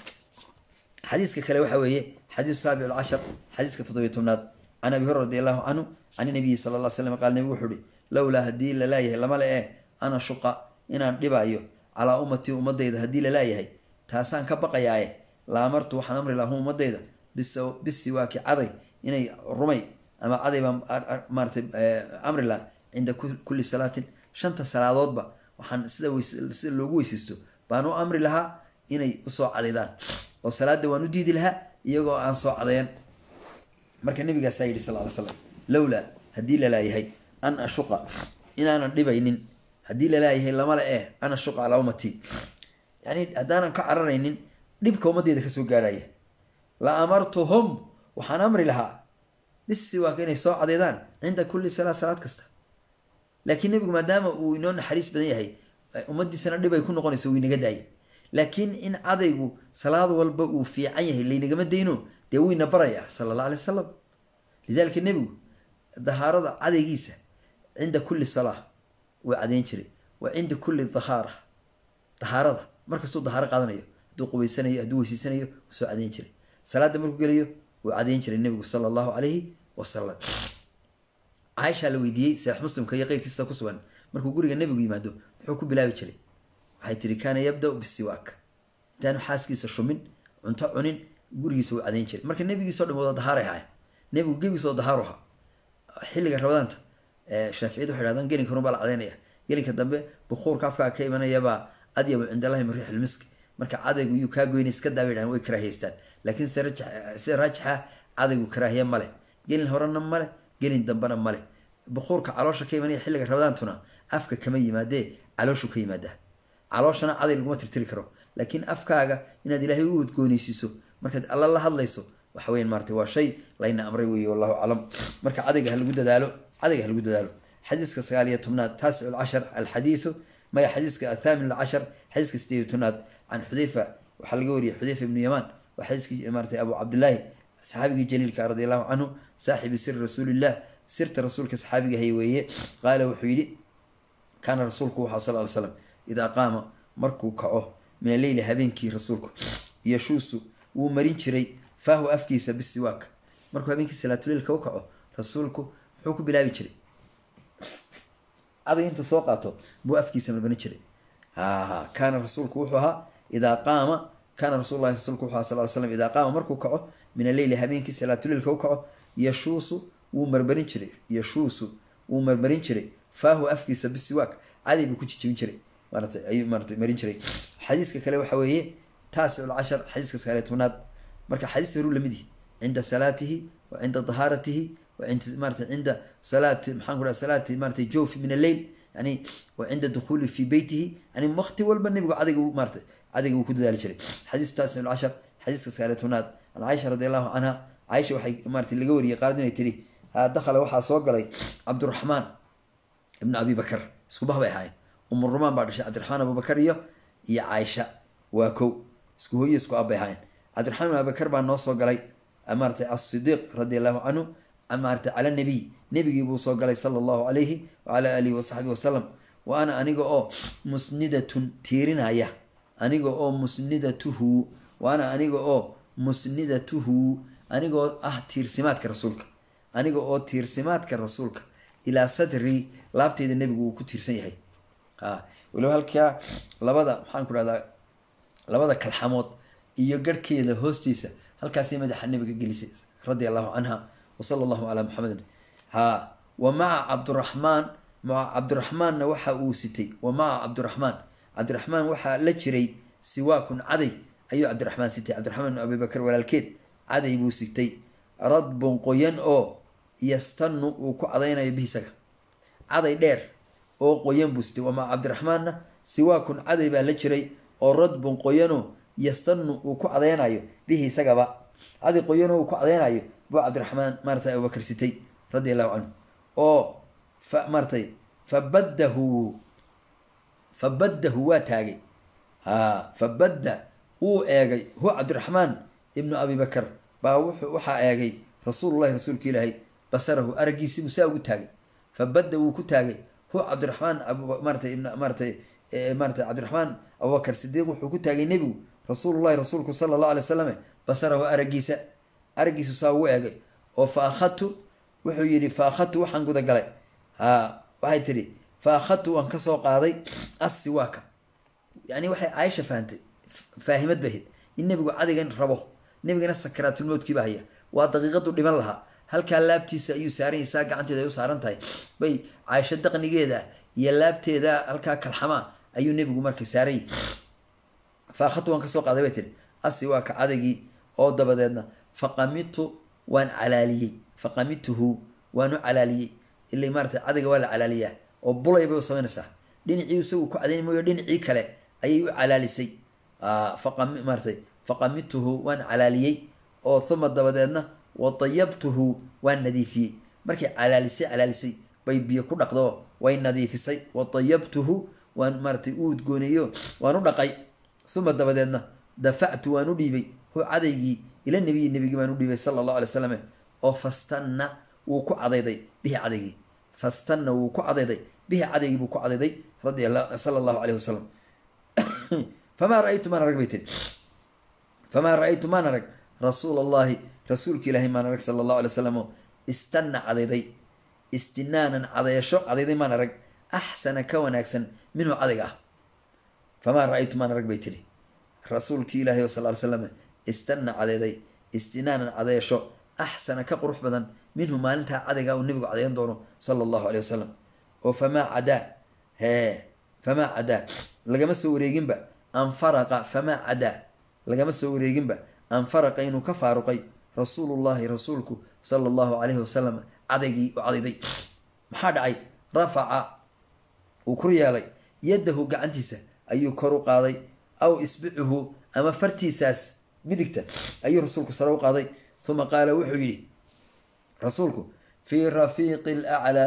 xadiiska kale waxa weeye xadiis saabic alcashar xadiiska toddobiyo tobnaad can abi hurra radi allahu canhu can nabiyi sala alla slam qaal nebigu wuxuu uhi lowlaa haddii lalaayahay lama le e ana shuqa inaan dhibayo calaa ummatii ummadayda haddii lalaayahay taasaan ka baqayaaye la amartu waxaan amri lahu ummadayda bisiwaaki caday inay rumay ama caday baan maaratay amri laha cinda kulli salaatin shanta salaadoodba waxaan sida sida loogu weysaysto baan u amri lahaa inay usoo cadaydaan oo salaada waan u diidi lahaa iyagoo aan soo cadayan marka nabigaasaa yidhi sal ly slam lowlaa haddii lalaayahay an ashuqa inaanan dhibaynin haddii lalaayahay lamale eh an ashuqa calaa ummatii yani haddaanan ka cararaynin dhibka ummaddeeda kasoo gaarhaya la amartuhum waxaan amri lahaa bisiwaaka inay soo cadaydaan cinda kulli salaa salaad kasta laakiin nebigu maadaama uu inoo naxariis badan yahay ummaddiisana dhib ay ku noqonayso wuu inaga daayay laakiin in cadaygu salaad walba uu fiican yahay laynagama dayno dee wuu ina baraya sala allah alay wasalam lidalika nebigu dahaarada cadaygiisa cinda kulli salaa wuu cadayn jiray wa cinda kulli dahaara dahaarada markastuu dahaaro qaadanayo hadduu qubaysanayo hadduu weysiisanayo wuu soo cadayn jiray salaadda markuu gelayo wuu cadayn jiray nebigu sala allahu calayhi wasalam caaishaa la weydiiyey saxiix muslimka iyo qeyrkiisa ku sugan markuu guriga nebigu yimaado muxuu ku bilaabi jiray waxay tihi kaana yabda-u bisiwaak intaanu xaaskiisa shumin cunto cunin gurigiisa wuu cadayn jiray marka nebigiisoo dhan wada dahaaray ahayn nebigu gebigiisoo dahaaru ahaa xilliga rabadaanta shaaficiyadu waxay hahdaan gelinka horun baa la cadaynaya gelinka dambe bukuurka afkaa ka imanayabaa adyabu cindallahi min riix ilmiski marka cadaygu iyuu kaa goynay iska daabay dhahan way karaahiyeystaan laakiin sida raajixa cadaygu karaahiye male gelin horena male gelin dambena male bukuurka caloosha ka imanaya xilliga rabadaantuna afka kama yimaadee calooshu ka yimaadaa calooshana caday laguma tirtiri karo laakiin afkaaga inaad ilaahay u udgoonaysiiso markaad alla la hadlayso waxa weyan maarata waa shay layna amray weeye wallahu aclam marka cadayga ha lagu dadaalo cadayga ha lagu dadaalo xadiiska sagaal iyo tobnaad taasic alcashar alxadiisu maya xadiiska athaamin alcashar xadiiska sideed iyo tobnaad can xudayfa waxaa laga wariyay xudayfa ibnu yamaan waa xadiiskii maarata abu cabdillaahi saxaabigii jaliilka radi allahu canhu saaxibi siri rasuulillah sirta rasuulka saxaabiga hay weeye qaala wuxuu yidhi kaana rasuulku waxaa sal ly slam idaa qaama markuu kaco min alleyli habeenkii rasuulku yashuusu wuu marin jiray faahu afkiisa bisiwaak markuu habeenkii salaatuleilka u kaco rasuulku muxuu ku bilaabi jiray caday intuu soo qaato buu afkiisa marmarin jiray ha kaana rasuulku wuxuu ahaa idaa qaama kaana rasullahi rasuulku wuxu aha sal ly slam idaa qaama markuu kaco min alleyli habeenkii salaatuleilka u kaco yashuusu wuu marmarin jiray yashuusu wuu marmarin jiray faahu afkiisa bisiwaak caday buu ku jijibin jiray maarata ayuu maarata marin jiray xadiiska kale waxa weeye taasic alcashar xadiiska sagaaliyo tobnaad marka xadiiska horuu lamid yihi cinda salaatihi wa cinda dahaaratihi wa cinda maarata cinda salaati maxaan ku dhaha salaati maarata jawfi min alleyl يعني وعند دخول في بيته يعني وقت والبنبي عدق مارت عدق وكد ذلك شيء حديث تاسع العشر حديث سالتونات عن عائشة رضي الله عنها عائشة وحي مارت اللي قوري قاعدين تري دخل وحى سوق لي عبد الرحمن ابن أبي بكر سكوبها بهاي أم الرومان بعد شيء عبد الرحمن أبو بكر يا يا عائشة وكو سكو هي سكو أبي هاي عبد الرحمن أبو بكر بعد نص سوق لي أمرت الصديق رضي الله عنه أمرت على النبي نبي يبو سوق لي صلى الله عليه وعلى آله وصحبه وسلم وأنا أنيجو أو مسندة تيرين هيا أنيجو أو مسندته وأنا أنيجو أو مسندته أنيجو أه تيرسمات كرسولك أنيجو أو تيرسمات كرسولك إلى صدري لابتي النبي وكتير سيهي ها ولو هالكيا لبدا حنقول هذا لبدا كالحمود يقدر كي الهوستيسة هالكاسي مدح النبي جلسي رضي الله عنها وصلى الله على محمد ها ومع عبد الرحمن مع عبد الرحمن وحى أوستي ومع عبد الرحمن عبد الرحمن وحى لجري سواك عدي أيو عبد الرحمن ستي عبد الرحمن أبي بكر ولا الكيد عدي بوستي رد قيان أو يستنوا وكو عدينا يبيه سكا عدي دير أو قيان بوستي ومع عبد الرحمن سواك عدي بالجري أو رد قيانو يستنوا وكو عدينا يبيه سكا با عدي قيانو وكو عدينا بو عبد الرحمن مرتا أبو بكر ستي رضي الله عنه أو فمرتي فبده فبده واتاجي ها فبده هو اجي هو عبد الرحمن ابن ابي بكر با وحا اجي رسول الله رسولك الهي بصره ارجيسي مساوي تاجي فبده وكتاجي هو عبد الرحمن ابو مرتي ابن مرتي مرتي عبد الرحمن ابو بكر الصديق وحو كتاجي نبي رسول الله رسولك صلى الله عليه وسلم بصره ارجيس ارجيس ساوي اجي وفاخذت وحو يري فاخذت وحن قد قلي ها waxay tiri faakhatu waan ka soo qaaday aswaaka yani waxay Aisha faantay faahimad bahid in nabigu cadigan rabo nabigana sakaraatul mawdkii baa haya waa daqiiqadu dhiman laha halka laabtiisa ayuu saaran yahay gacanteeda ay u saaran tahay bay Aisha daqnigeeda iyo laabteeda halka kalxama ayuu nabigu markii saaray faakhatu waan ka soo qaaday bay tiri aswaaka cadigi oo dabadeedna faqamitu waan calaaliyay faqamituhu waanu calaaliyay اللي مرت عدق ولا علالية وبلا يبي وصلنا صح دين عيسو كعدين مو دين عي كله أي علاليسي آه فقم مرتي فقمته وان علالية أو ثم دبدنا وطيبته وان نديفي مركي علاليسي علاليسي بي بيكون أقدوا وين نديفي وطيبته وان مرتي أود جونيو ونرقي ثم دبدنا دفعت ونديبي هو عدقي إلى النبي النبي ما نديبي صلى الله عليه وسلم أو فاستنى وكو عضيدي به عضيدي فاستنى وكو عضيدي به عضيدي وكو عضيدي رضي الله صلى الله عليه وسلم فما رأيت ما نرق بيتين فما رأيت ما نرق رسول الله رسولك إلهي ما نرق صلى الله عليه وسلم استنى عضيدي استنانا عضيشو عضيدي ما نرق أحسن كون أحسن منه عضيقه فما رأيت ما نرق بيتين رسولك إلهي صلى الله عليه وسلم استنى عضيدي استنانا عضيشو أحسن كقروح بدن منه ما أنت عدقا والنبي عليه دونه صلى الله عليه وسلم وفما عدا ها فما عدا لقى مسوا ريجنبا أن فرق فما عدا لقى مسوا ريجنبا أن فرق إنه كفارقي رسول الله رسولك صلى الله عليه وسلم عدقي وعدقي محادعي رفع وكريالي يده قعنتيسه أي كرو قاضي أو إسبعه أما فرتيساس مدكته أي رسولك صلى الله عليه ثم قال وحيلي رسولك في رفيق الأعلى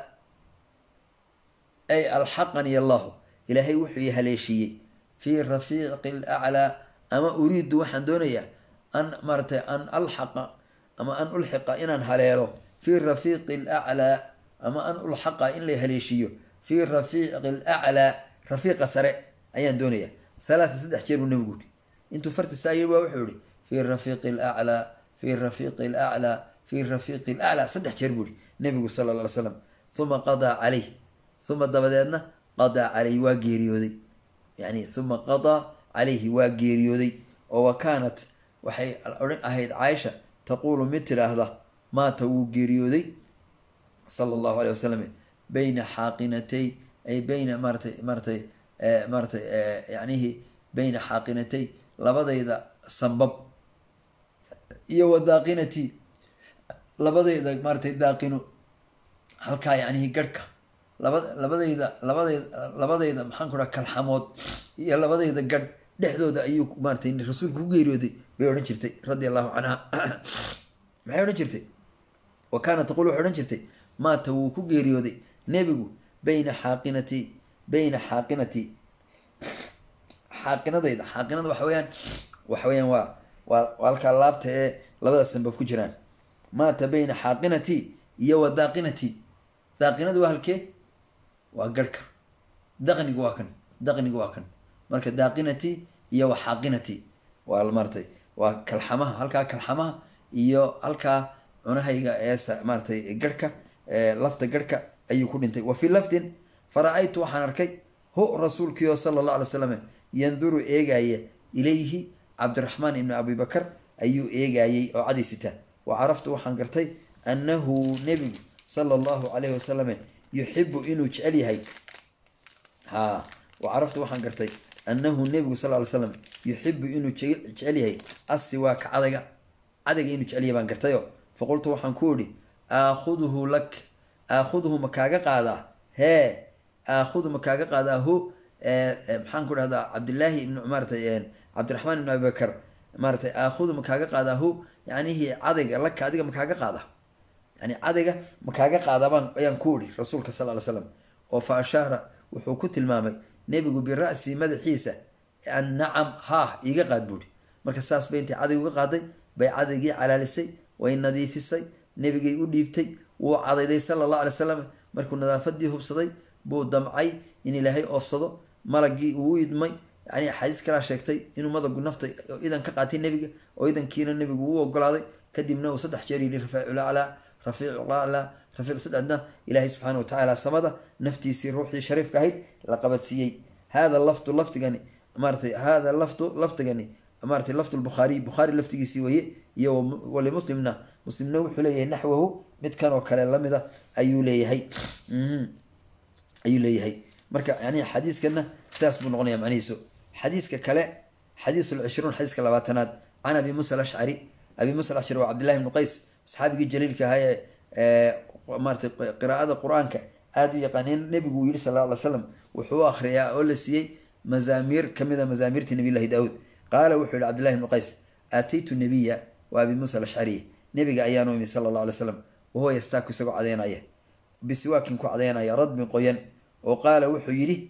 أي الحقني الله إلهي وحي هليشي في رفيق الأعلى أما أريد وحن دونيا أن مرت أن ألحق أما أن ألحق إن هليله في الرفيق الأعلى أما أن ألحق إن لي هليشي في الرفيق الأعلى رفيق سرع أيان دونيا ثلاثة سد أحجر ونقول أنتوا فرت ساير وحولي في الرفيق الأعلى في الرفيق الأعلى في الرفيق الأعلى صدح جربولي النبي صلى الله عليه وسلم ثم قضى عليه ثم دبدنا قضى عليه واجيريودي يعني ثم قضى عليه واجيريودي وكانت وحي أهيد عائشة تقول مثل هذا ما تو جيريودي صلى الله عليه وسلم بين حاقنتي أي بين مرتي مرتي آه مرتي آه يعني بين حاقنتي لبدا إذا سنبب iyo wadaaqinati labadayda martay daaqino halka yaani garka labad labadayda labadayda labadayda maxaan ku dhaha kalxamood iyo labadayda gadh dhexdooda ayuu maartay rasuulku ku geeriyooday bay odhan jirtay radia allahu canha maxay odhan jirtay wa kaana taqul waxay odhan jirtay maata wuu ku geeriyooday nebigu bayna xaaqinati bayna xaaqinati xaaqinadayda xaaqinada waxa weyaan waxa weyaan waa waa waa halkaa laabta ee labada sanbab ku jiraan maata bayna xaaqinati iyo wa daaqinati daaqinadu waa halkee waa garhka daqnigu waa kan daqnigu waa kan marka daaqinati iyo wa xaaqinati waa maaratay waa kalxamaha halkaa kalxamaha iyo halkaa cunahayga ee maaratay garhka lafta garhka ayuu ku dhintay wa fii lafdin fara-aytu waxaan arkay hu rasuulkiio sala allah alay slam yanduru eegaya ilayhi cabdiraxmaan ibni abibakar ayuu eegayey oo cadaysita wa caraftu waxaan gartay annahu nebigu sala allahu calayhi wasalam yuxibu inuu jecel yahay ha wa caraftu waxaan gartay annahu nebigu sal ly slam yuxibu inuu jecel yahay asiwaaka cadayga cadayga inuu jecel yahay baan gartayo faqultu waxaan ku idhi aakhuduhu lak aakhuduhu ma kaaga qaadaa hee aakhudu ma kaaga qaadaa hu maxaan ku dhahdaa cabdillaahi ibn maaratay cabdiraxmaan ibn abibakar maaratay aakhudu ma kaaga qaadaa hu yanihi cadayga laka adiga ma kaaga qaadaa yani cadayga ma kaaga qaadaabaan ayaan ku idhi rasuulka sal ly slam oo fa ashaara wuxuu ku tilmaamay nebigu bira'si madaxiisa an nacam haah iiga qaad buuhi marka saas bay intay cadayg uga qaaday bay cadaygii calaalisay way nadiifisay nebigay u dhiibtay wuu cadayday sala allah alay slam markuu nadaafadii hubsaday buu damcay in ilaahay oofsado malagii uu idmay yani axaadiis kalaa sheegtay inuu madagu nafta idan ka qaatay nebiga oo idankiina nebigu uu ogolaaday kadibna uu saddex jeer yidhi rafiiculaclaa rafiiculaclaa rafiic saddexna ilaahay subxaana watacaala samada naftiisii ruuxdii shariifka ahayd la qabadsiiyey hada lafdu lafdigani maaratay hada lafdu lafdigani maaratay lafdu lbukhaariy bukhaari laftigiisii weye iyo walimuslimna muslimna wuxuu leeyahay naxwahu mid kan oo kale lamida ayuu leeyahay ayuu leeyahay marka yani xadiiskana sidaas buu noqonaya macnihiisu xadiiska kale xadiis lcishruun xadiiska labaatanaad can abi musa alashcari abi musa alashcari waa cabdillahi ibnu qays asxaabigii jaliilka ahaa ee maaratay qiraa'ada qur-aanka aada u yaqaaneen nebigu uu yihi sal lla alay slam wuxuu u akhriyaa oo la siiyey mazaamiir kamid a mazaamirtii nabiy llahi daawuud qaala wuxuu yihi cabdillahi ibnu qays aataytu nabiya wa abi musa alashcariy nebiga ayaanu imi sala allah alay slam wahuwa yastaaku isagoo cadeynaya bisiwaakin ku cadeynaya radbin qoyan oo qaala wuxuu yidhi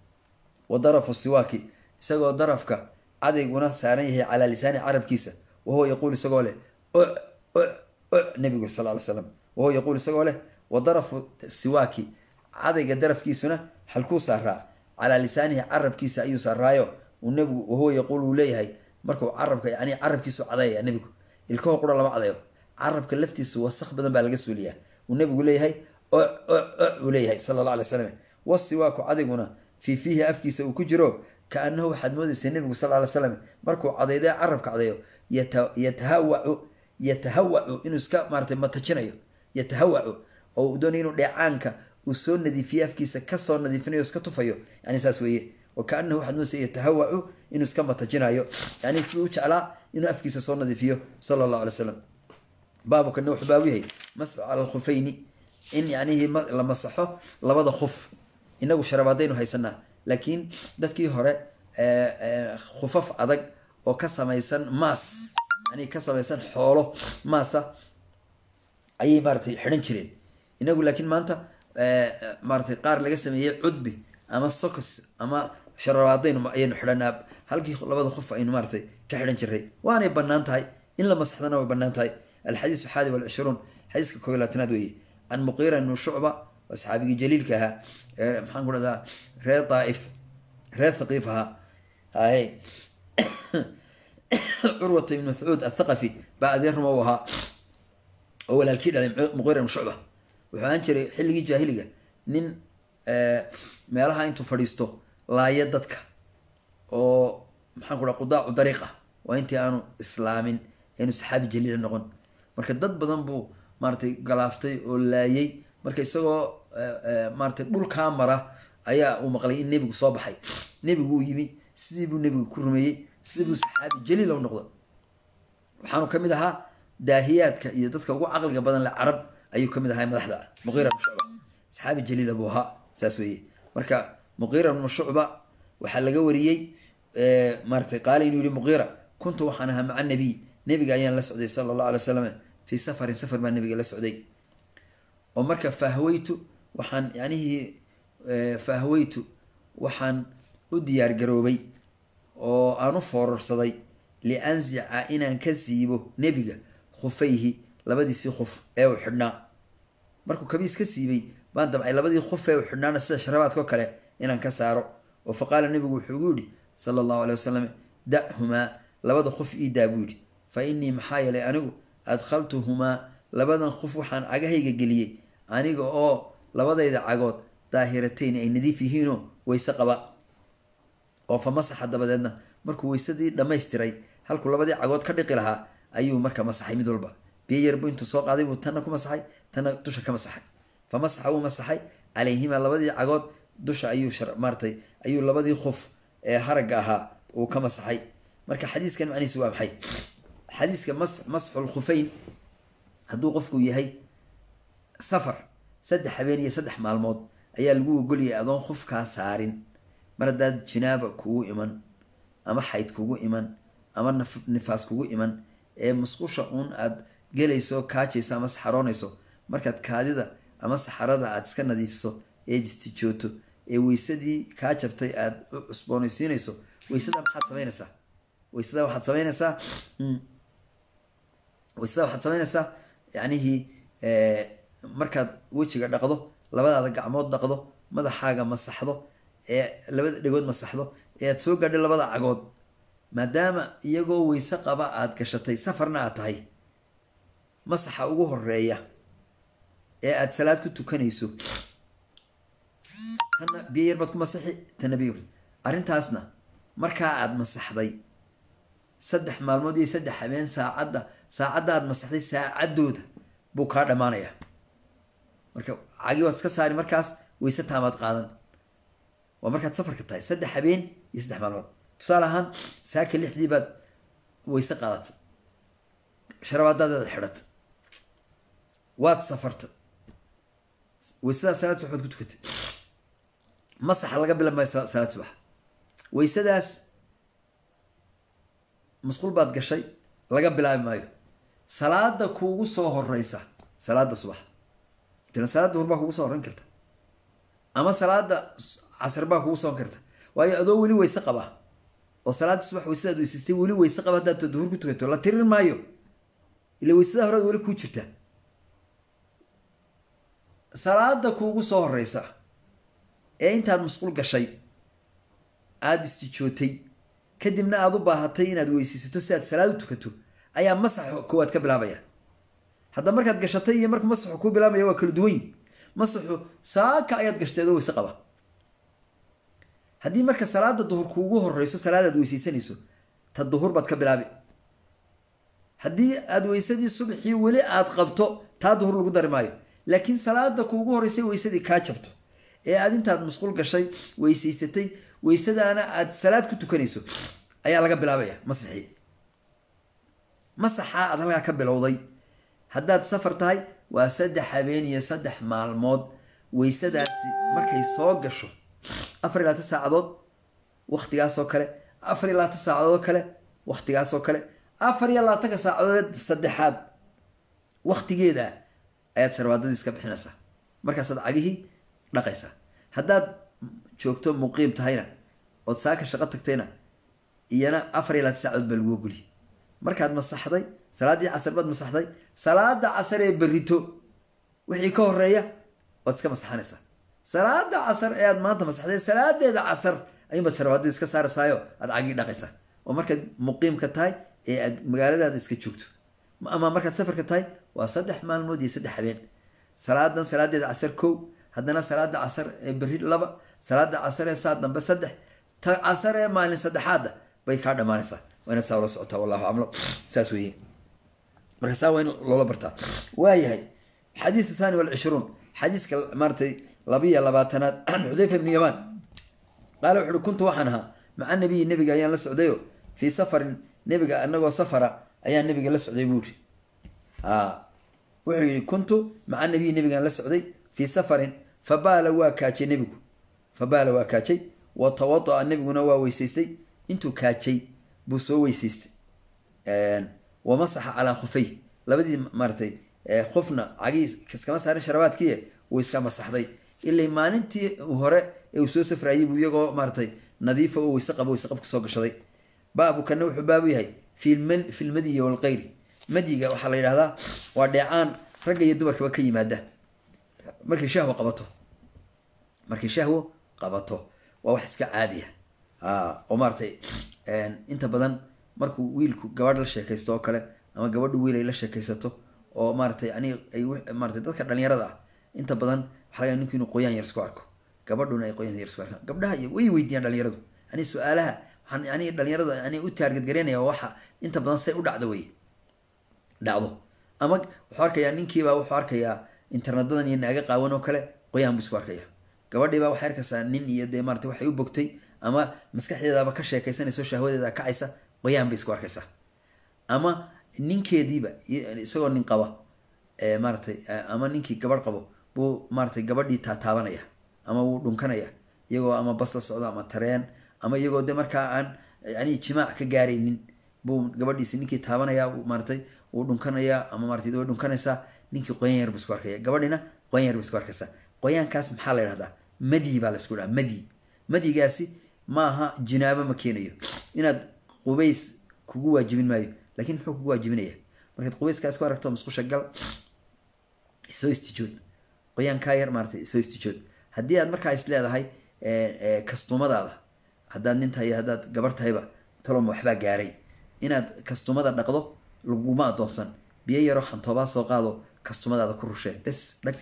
wa darafu siwaaki isagoo darafka cadayguna saaran yahay calaa lisaani carabkiisa wahuwa yaquul isagoo leh o o o nebigu sal ly slam wahuwa yaquul isagoo leh wa darafu siwaaki cadayga darafkiisuna halkuu saaraa calaa lisaanihi carabkiisa ayuu saaraayo uu nebigu wahuwa yaquul uu leeyahay markuu carabka yani carabkiisu cadayaya nebigu ilkaho qura lama cadayo carabka laftiisa wasaq badan baa laga suuliyaa uu nebigu leeyahay o o o uu leeyahay sala alla alay slam wasiwaaku cadayguna fii fiihi afkiisa uu ku jiro kaanahu waxaad moodaysa nebigu sal ly slam markuu cadayday carabka cadayo yatahawacu yatahawacu inuu iska maaratay matajinayo yatahawacu oo uu doonay inuu dheecaanka uu soo nadiifiye afkiisa kasoo nadiifinayo iska tufayo yani saas weeye wa kaanahu waxaad moodaysa yatahawacu inuu iska matajinayo yani siduu u jeclaa inuu afkiisa soo nadiifiyo sala allahu alay slam baabukana wuxuu baabu yahay masxu cala alkhufayni in yanihi la masaxo labada khuf inagu sharabaadaynu haysanaa laakiin dadkii hore khufaf adag oo ka samaysan maas yani ka samaysan xoolo maasa ayay maaratay xidhan jireen inagu laakiin maanta maaratay qaar laga sameeyey cudbi ama socos ama sharabaadaynu ayaynu xidhanaa halkii labada khuf aynu maaratay ka xidhan jiray waanay banaan tahay in la masaxdana way banaan tahay alxadiis xaadi walcishruun xadiiska koob iyo labaatanaad weeye can muqiira ibnu shucba asxaabigii jaliilka ahaa maxaan ku dhahdaa reer daaif reer thaqiif ahaa haye curwata ibn mascuud athaqafi baa adeer ruma u ahaa oo walaalkii dhalay muqiira ibnu shucba wuxuu ahaan jiray xilligii jaahiliga nin meelaha intuu fadhiisto laaya dadka oo maxaan ku dhaha qudaacu dariiq ah waa intii aanu islaamin aanu saxaabi jaliila noqon marka dad badan buu maaratay galaaftay oo laayay marka isagoo maaratay dhulkaa mara ayaa uu maqlay in nebigu soo baxay nebigu uu yimi sidii buu nebigu ku rumeeyey sidii buu saxaabi jaliil u noqdo waxaanu ka mid ahaa daahiyaadka iyo dadka ugu caqliga badan le carab ayuu ka mid ahaa madaxda muqiira ibnu shucba saxaabi jaliil buu ahaa saas weeye marka muqiira ibnu shucba waxaa laga wariyey maaratay qaala inuu yihi muqiira kuntu waxaan ahaa maca nabiy nebiga ayaan la socday sala allahu alay wasalam fii safarin safar baa nebiga la socday oo marka fahwaytu waxaan yanihii fahwaytu waxaan u diyaar garoobay oo aan u foorarsaday lianzica inaan ka siibo nebiga khufayhi labadiisii khuf ee uu xidhnaa markuu kabiis ka siibay baan damcay labadii khuf ee uu xidhnaana sida sharabaadko kale inaan ka saaro oo fa qaala nebigu wuxuu ugu yidhi sala allahu alay wasalam dachumaa labada khuf ii daa buu yidhi fa innii maxaa yeelay anigu adkhaltuhumaa labadan khuf waxaan cagahayga geliyey aniga oo labadayda cagood daahiratayn ay nadiif yihiinoo wayse qaba oo fa masaxa dabadeedna markuu weysadii dhammaystiray halkuu labadii cagood ka dhiqi lahaa ayuu marka masaxay mid walba biyo yarbu intuu soo qaaday buu tanna ku masaxay tanna dusha ka masaxay fa masaxa wuu masaxay calayhimaa labadii cagood dusha ayuu maaratay ayuu labadii khuf ee haragga ahaa uu ka masaxay marka xadiiskan macnihiisu waa maxay xadiiska mas masxul khufayn hadduu qofku yahay safar saddex habeen iyo saddex maalmood ayaa lagu ogoliyay adoon khufkaa saarin mar haddaad jinaaba kugu iman ama xayd kugu iman ama nifaas kugu iman ee musqusha uun aad gelayso kaajayso ama saxaroonayso markaad kaadida ama saxarada aad iska nadiifiso ee istijooto ee weysadii kaa jabtay aad u cusboonaysiinayso weysada maxaad samaynaysaa weysada waxaad samaynaysaa weysada waxaad samaynaysaa yacnihii markaad wejiga dhaqdo labadaada gacmood dhaqdo madaxaaga masaxdo ee labada dhegood masaxdo ee aad soo gaadhay labada cagood maadaama iyagoo weyse qaba aada gashatay safarna aad tahay masaxa ugu horeeya ee aada salaad ku tukanayso tanna biyo yar baad ku masaxi tanna biyo arrintaasna markaa aada masaxday saddex maalmood iyo saddex habeen saacadda saacadda aada masaxday saacaddooda buu kaa dhammaanayaa marka cagi waad iska saari markaas weyse taamaad qaadan waa markaad safarka tahay saddex habeen iyo saddex maalmood tusaale ahaan saaka lixdii baad weyse qaadatay sharabaadaadaad xidhatay waad safarta weysadaas salaad subax baad ku tukatay masaxa laga bilaabmaayo salaad subax weysadaas masquul baad gashay laga bilaabi maayo salaada kuugu soo horeysa salaada subax tana salaada duhur baa kugu soo horreyn karta ama salaada casr baa kugu soo horreyn karta waayo adoo weli weyse qaba oo salaada subax weysadaad weysastay weli weyse qaba haddaad duhur ku tukato la tirin maayo ila weysada horead weli kuu jirta salaada kuugu soo horeysa ee intaad masquul gashay aada istijootay kadibna aada u baahatay inaad weysaysato si aad salaad u tukato ayaa masaxa koowaad ka bilaabaya hadda markaad gashatay iyo markuu masaxu kuu bilaabaya waa kala duwan yihin masaxu saaka ayaad gashtay adoo weyse qaba haddii marka salaada duhur kuugu horeyso salaadaad weysaysanayso ta duhur baad ka bilaabi haddii aada weysadii subaxii weli aada qabto taa duhur lagu dari maayo laakiin salaada kuugu horeysay weysadii kaa jabto ee aada intaad masquul gashay weysaysatay weysadaana aada salaad ku tukanayso ayaa laga bilaabaya masaxii masaxaa aad halkaa ka bilowday haddaad safar tahay waa saddex habeen iyo saddex maalmood weysadaasi markay soo gasho afar iyo labaatan saacadood waktigaasoo kale afar iyo labaatan saacadood kale waktigaasoo kale afar iyo labaatanka saacadood saddexaad waktigeeda ayaad sharbaadadii iska bixinaysaa markaasaad cagihii dhaqaysaa haddaad joogto muqiim tahayna ood saaka shaqo tagtayna iyana afar iyo labaatan saacadood baa lagu ogoliyay markaad masaxday salaaddii casar baad masaxday salaada casar ee berrito wixii ka horeeya waad iska masaxanaysaa salaada casar ee aad maanta masaxday salaadeeda casar ayuunbaad sharbaadadii iska saaraysaayo aad cagii dhaqaysaa oo markaad muqiimka tahay ee aad magaaladaada iska joogto ama markaad safarka tahay waa saddex maalmood iyo saddex habeen salaadan salaadeeda casar kow haddana salaada casar ee berri laba salaada casar ee saa dambe saddex ta casar ee maalin saddexaadda bay kaa dhammaanaysaa waa inaad saa ula socotaa wallahu aclam saas weeye marka saa waa in loola bartaa waayahay xadiisu thani walcishruun xadiiska maaratay labiyo labaatanaad xudayfa ibnu yamaan qaala wuxu uhi kuntu waxaan ahaa maca nabiyi nebiga ayaan la socdayo fii safarin nebiga anagoo safara ayaan nebiga la socday buu iri wuxuu yihi kuntu maca nabiyi nebigaan la socday fii safarin fabaala waa kaajay nebigu fabaala waa kaajay watawada'a nebiguna waa weysaystay intuu kaajay buu soo weysaystay wamasaxa calaa khufay labadii maaratay khufna cagiis iskama saarin sharabaadkii wuu iska masaxday ilay maalintii hore ee uu soo safraayay buu iyagoo maaratay nadiifa oo weyse qabo weyse qabka soo gashaday baabu kana wuxuu baabu yahay fi lmadyi walqayri madyiga waxaa la yidhahdaa waa dheecaan ragga iyo dumarkaba ka yimaada markay shahwo qabato markay shahwo qabato waa wax iska caadiya oo maaratay inta badan markuu wiilku gabadh la sheekaysto oo kale ama gabadhu wiil ay la sheekaysato oo maaratay yani ay maaratay dadka dhalinyarada ah inta badan waxaa laga ninku inuu qoyaan yar isku arko gabadhuna ay qoyaan yar isku arkaan gabdhaha way weydiiyaan dhalinyaradu yani su-aalaha waxaan yani dhalinyarada yani u taarget garaynaya waxa inta badan say u dhacdo wey dhacdo ama wuxuu arkayaa ninkiibaa wuxuu arkayaa internetadan iyo naaga qaawan oo kale qoyaan buu isku arkaya gabadhiibaa waxay arkaysaa nin iyo dee maarata waxay u bogtay ama maskaxdeedaaba ka sheekaysanayso shahwadeeda kacaysa qoyaan bay isku arkaysaa ama ninkeediiba isagoo nin qaba maaratay ama ninkii gabadh qabo buu maaratay gabadhii taataabanaya ama wuu dhunkanaya iyagoo ama bas la socdo ama tareen ama iyagoo de markaa aan yani jimaac ka gaaraynin buu gabadhiisi ninkii taabanaya maaratay wuu dhunkanaya ama maaratay way dhunkanaysaa ninkii qoyaan yar buu isku arkaya gabadhina qoyaan yar buu isku arkaysaa qoyaankaas maxaa la yidhahdaa madyi baa la isku dhaha madyi madyigaasi maaha jinaabo ma keenayo inaad qubays kugu waajibin maayo lakin muxuu kugu waajibinaya markaad qubayskaas ku aragto musqusha gal isoo istijood qoyaankaa yar maaratay isoo istijood haddii aad markaa is leedahay kastumadaada haddaad nin tahay haddaad gabar tahayba taloma waxbaa gaaray inaad kastumada dhaqdo laguma adoonsan biyo yaroo xantoobaa soo qaado kastumadaada ku rushee bes dhag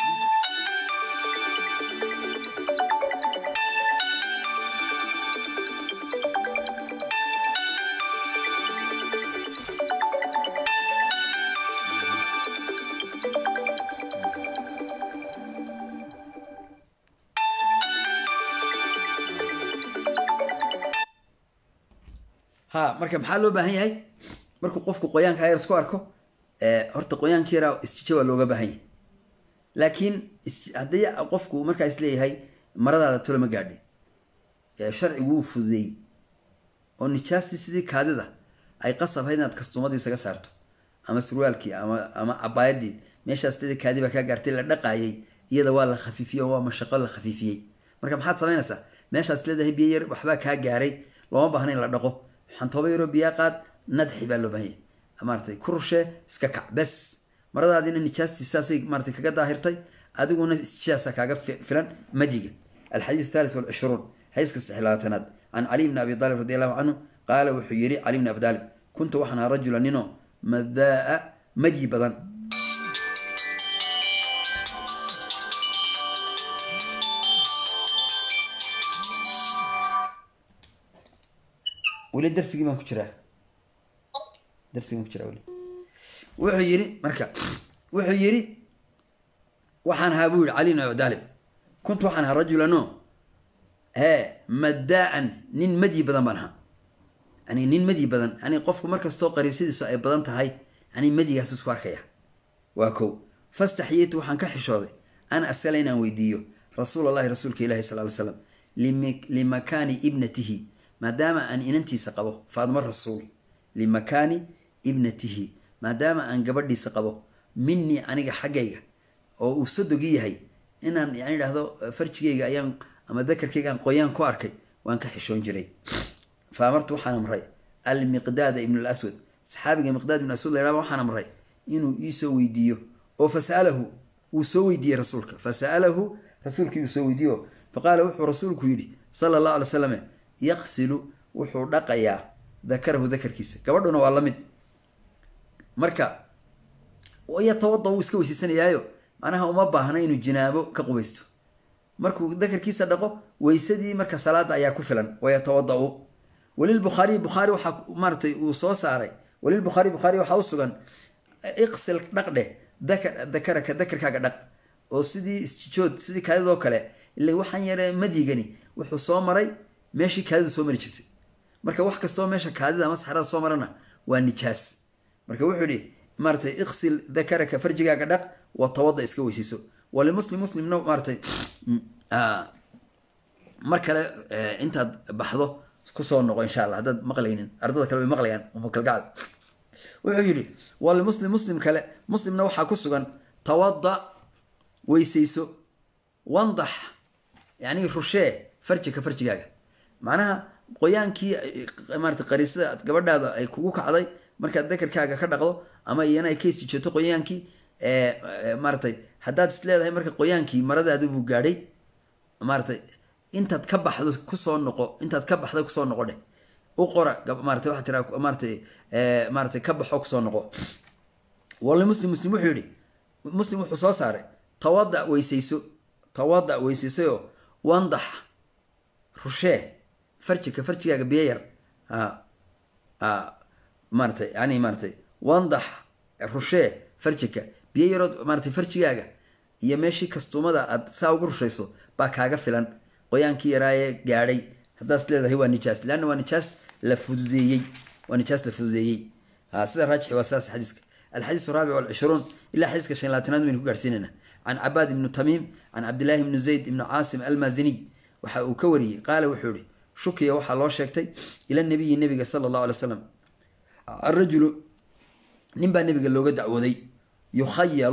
ha marka maxaa loo baahan yahay markuu qofku qoyaanka yar isku arko horta qoyaanka yaraa istijo waa looga baahan yahay laakiin haddii qofku markaa is leeyahay maradaada tolo ma gaadhay sharcigu wuu fududeeyey oo nijaastii sidii kaadida ay qasab ahayd inaad kastuumadii isaga saarto ama surwaalkii ama ama cabaayadii meeshaas sidii kaadi baa kaa gaartay la dhaqaayay iyada waa la khafiifiyey oo waa mashaqo la khafiifiyey marka maxaad samaynaysaa meeshaas leedahay biyo yar waxbaa kaa gaaray looma baahna in la dhaqo xantooba yaroo biyaa qaad nadxi baa loo baahanyay maaratay ku rushee iska kac bes maradaadina nijaastii saasay maaratay kaga daahirtay adiguna isjaasa kaaga filan madyiga alxadiis thalis walcishruun xadiiska saddex labaatanaad can cali bni abi aalib radi allahu canhu qaala wuxuu yihi cali bni abi aalib kuntu waxaan ahaa rajula ninoo madaa madyi badan weli darsigii baan ku jiraa darsigii baan ku jiraa weli wuxuu yidhi marka wuxuu yidhi waxaan ahaa buu yihi cali bn abi daalib kuntu waxaan ahaa rajulano hee madaa-an nin madyi badan baan ahaa yani nin madyi badan yani qofku markastoo qariisadiisu ay badan tahay yani madyigaas isku arkaya waa kow fastaxiyeytu waxaan ka xishooday an asala inaan weydiiyo rasuul allahi rasuulka ilahi sal ly slam limakaani ibnatihi maadaama aan inantiisa qabo faadmo rasuul limakaani ibnatihi maadaama aan gabadhiisa qabo minii aniga xaggayga oo uu sodogii yahay inaan yani idhaahdo farjigayga ayaan ama dakarkaygaan qoyaan ku arkay waan ka xishoon jiray fa amartu waxaan amray almiqdaada ibn laswad saxaabiga miqdaad ibn aswad la yhahba waxaan amray inuu iisoo weydiiyo oo fasa'alahu wuu soo weydiiyey rasuulka fasa'alahu rasuulkii uu soo weydiiyo faqaala wuxuu rasuulku yidhi sala allahu alay slam yaqsilu wuxuu dhaqayaa dakarahu dakarkiisa gabadhuna waa la mid marka yatawada wuu iska weysaysanayaayo macnaha uma baahna inuu jinaabo ka qubaysto markuu dakarkiisa dhaqo weysadii marka salaada ayaa ku filan wayatawada-u walilbukhaariy bukhaari waxaa maaratay uu soo saaray walilbukhaari bukhaari waxaa u sugan iqsil dhaqdhe dakar dakaraka dakarkaaga dhaq oo sidii istijood sidii kaadidoo kale ila waxaan yare madyigani wuxuu soo maray meeshii kaadidu soo mari jirtay marka wax kastoo meesha kaadida ama saxrada soo marana waa nijaas marka wuxuu yihi maaratay iqsil dakaraka farjigaaga dhaq wa tawada iska weysayso ولمسلم مسلم نو مارتي آه mar kale intaad baxdo ku soo noqo insha Allah hadad maqlaynin ardada kale way maqlayaan oo kalgacal wuxuu yiri wal muslim muslim kale muslimna waxa ku sugan tawadda weysayso wandax yani rushee farjiga farjigaaga macnaha qoyaankii maartay qariisada gabadhaada ay kugu kacday marka dakarkaaga ka dhaqdo ama iyana ay ka sii jeeto qoyaankii ee maartay hadaad isleedahay marka qoyaankii maradaadu buu gaadhay maartay intaad ka baxdo ku soo noqo intaad ka baxdo ku soo noqo dheh u qora maartay waxa tira maartay ee maartay ka baxo ku soo noqo wal muslim muslim wuxuu yiri muslim wuxuu soo saaray tawadda weysayso tawadda weysayso wandax rushee farjiga farjigaaga biyo yar ha ha maartay yani maartay wandax rushee farjiga biyo yar maartay farjigaaga iyo meeshii kastumada aad saa ugu rushayso baa kaaga filan qoyaankii yaraaye gaadhay haddaad leedahay waa nijaas laana waa nijaas la fududeeyey waa nijaas la fududeeyey ha sida raajix waa saas xadiiska الحديث الرابع والعشرون إلا حديث كشين لا تنادم من كارسيننا عن عباد بن تميم عن عبد الله بن زيد بن عاصم المازني وكوري قال وحوري شكي وحى الله شكتي إلى النبي النبي صلى الله عليه وسلم الرجل نبى النبي قال له قد عوذي يخيل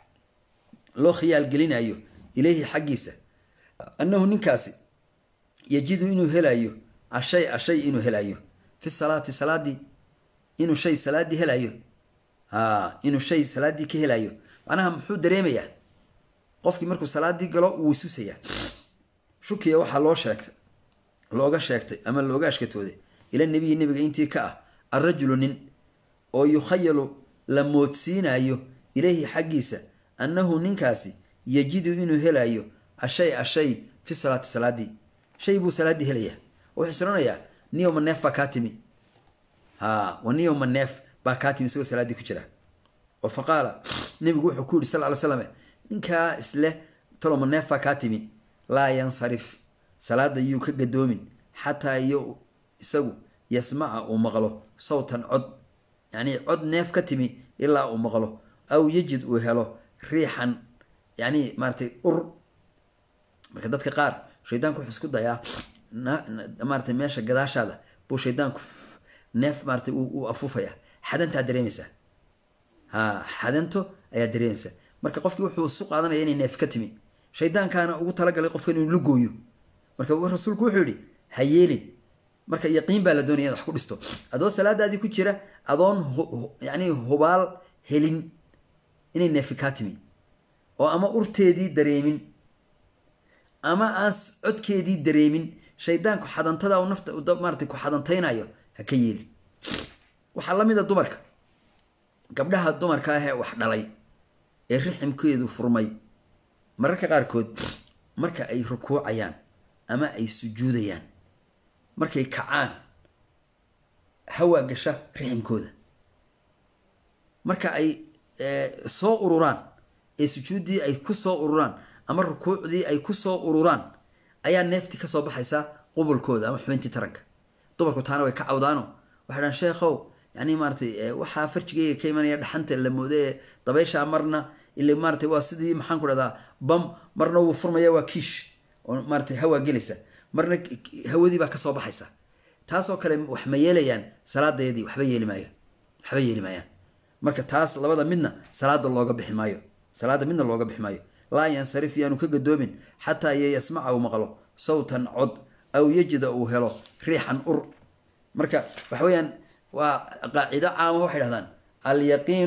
لو خيال قلنا أيوه إليه حقيسه أنه نكاسي يجد إنه هلايو الشيء الشيء إنه هلايو في الصلاة صلاة دي إنه شيء صلاة دي هلايو ها إنه شيء صلاة دي كهلايو أنا هم حود دريمية قفكي مركو صلاة دي قالوا وسوسية شو كي وحى الله شاكت لوغا شاكت أما لوغا شكتودي إلى النبي النبي إنتي كأ الرجل نن أو يخيل لموتسين أيو إليه حقيسة أنه ننكاسي يجد إنه هلايو الشيء الشيء في الصلاة الصلاة دي شيء بو صلاة دي هلية وحسرنا يا نيوم النف فكاتمي ها ونيوم النف باكاتمي سوى صلاة دي كجرة وفقال نبي يقول حكوري صلى الله عليه وسلم إنك إسله طلب النف فكاتمي لا ينصرف صلاة دي يوكا قدومين حتى يو يسو يسمع ومغلو صوتا عد يعني عد نف كاتمي إلا ومغلو أو يجد وهلو ريحا يعني مارتي أر marka dadka qaar shaydaanku wuxuu isku dayaa maartay meesha gadaashaada buu shaydaanku neef maartay uu afufaya xadanta dareemaysa ha xadanto ayaa dareemaysa marka qofkii wuxuu soo qaadanaya inay neef ka timi shaydaankaana ugu talagalay qofka inuu la gooyo marka rasuulku wuxuu yiri hayeelin marka yaqiin baa la doonaya wax ku dhisto adoo salaadaadii ku jira adoon yani hubaal helin inay neef ka timi oo ama urteedii dareemin ama as codkeedii dareemin shaydaanku xadantada oo nafta u maartay ku xadantaynayo ha ka yeeli waxa la mid ah dumarka gabdhaha dumarka ah ee wax dhalay ee riximkeedu furmay mararka qaar kood marka ay rukuucayaan ama ay sujuudayaan markay kacaan hawa gasha riximkooda marka ay soo ururaan ee sujuudii ay ku soo ururaan ama rukuucdii ay ku soo ururaan ayaa neefti ka soo baxaysa qubulkooda ama xubintii taranka dumarku taana way ka cawdaano waxaan sheekhow yani maartay waxa farjigeyga ka imanaya dhaxanta la mooday dabaysha marna ilaa maartay waa sidii maxaan ku dhadaa bam marna uu furmaya waa kiish oo maartay hawa gelisa marna hawadii baa ka soo baxaysa taas oo kale wax ma yeelayaan salaadeedii waxba yeeli maayo waxba yeeli maayaan marka taas labada midna salaada looga bixi maayo salaada midna looga bixi maayo لا ينصرف يانو كقدومين حتى يسمع أو مغلو صوتا عد أو يجد أو هلو ريحا أر مركا وحويا وقاعدة عامة واحد هذان اليقين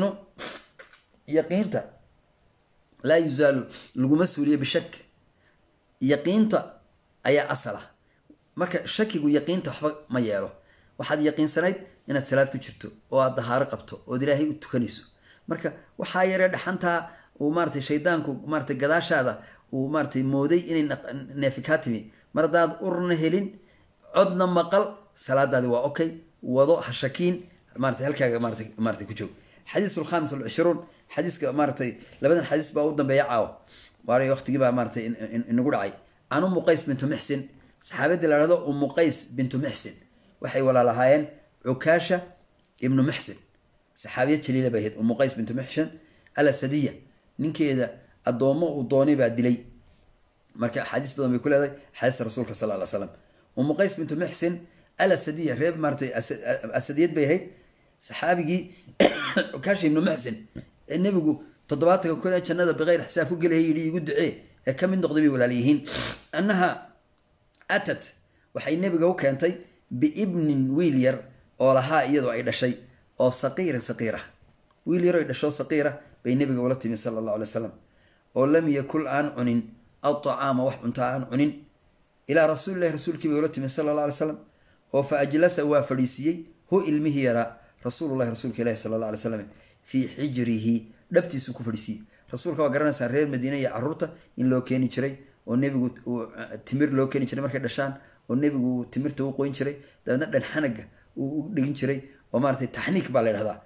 يقينتا لا يزال المسؤولية بشك يقينتا أي أصله مركا شك يقول يقينتا ما يالو واحد يقين سنيد إن الثلاث كجرتو والظهار قبتو ودراهي وتكنيسو مركا وحاير دحنتا ومارتي شيطانكو مارتي قداشادا ومارتي مودي إني نافكاتمي مرداد أرن هلين عدنا مقل صلاة دادي وأوكي وضوء حشاكين مارتي هلكا مارتي مارتي كجو حديث الخامس والعشرون حديث مارتي لبدا الحديث باودا بيعاو واري وقت جيبها مارتي نقول عاي عن أم قيس بنت محسن صحابتي اللي رضوا أم قيس بنت محسن وحي ولا لهاين عكاشة ابن محسن صحابية شليلة بهيد أم قيس بنت محسن الأسدية نين كذا adoomo uu doonay baa dilay marka axaadiis badan bay ku leedahay xadiista rasuulka sal lla ly slam umu qays bintu muxsin al asadiya reer maaratay asadiyad bay ahayd saxaabigii ukaashi ibnu muxsin ee nebigu toddobaatanka kun ee jannada bikayr xisaab ku gelaya yidhi igu ducee ee ka mid noqday bay walaalyihiin annaha atat waxay nebiga u keentay biibnin wiil yar oo lahaa iyadoo ay dhashay oo saqiirin saqiira wiil yar oo ay dhasho saqiira bay nebiga ula timi sala allahu alay wasalam oo lam yakul aan cunin aطacaama wax cuntaa aan cunin ilaa rasuulilahi rasuulkii bay ula timi sala alla alay slam oo fa ajlasa waa fadhiisiiyey hu ilmihii yaraa rasuululahi rasuulka ilahi sala alla alay slam fii xijrihi dhabtiisuu ku fadhiisiiyey rasuulka waa garanaysaa reer madiine iyo caruurta in loo keeni jiray oo nebigu timir loo keeni jiray markay dhashaan oo nebigu timirta u qoyn jiray dabeedna dhan xanaga uu u dhigin jiray oo maaratay taxniik baa la ydhahdaa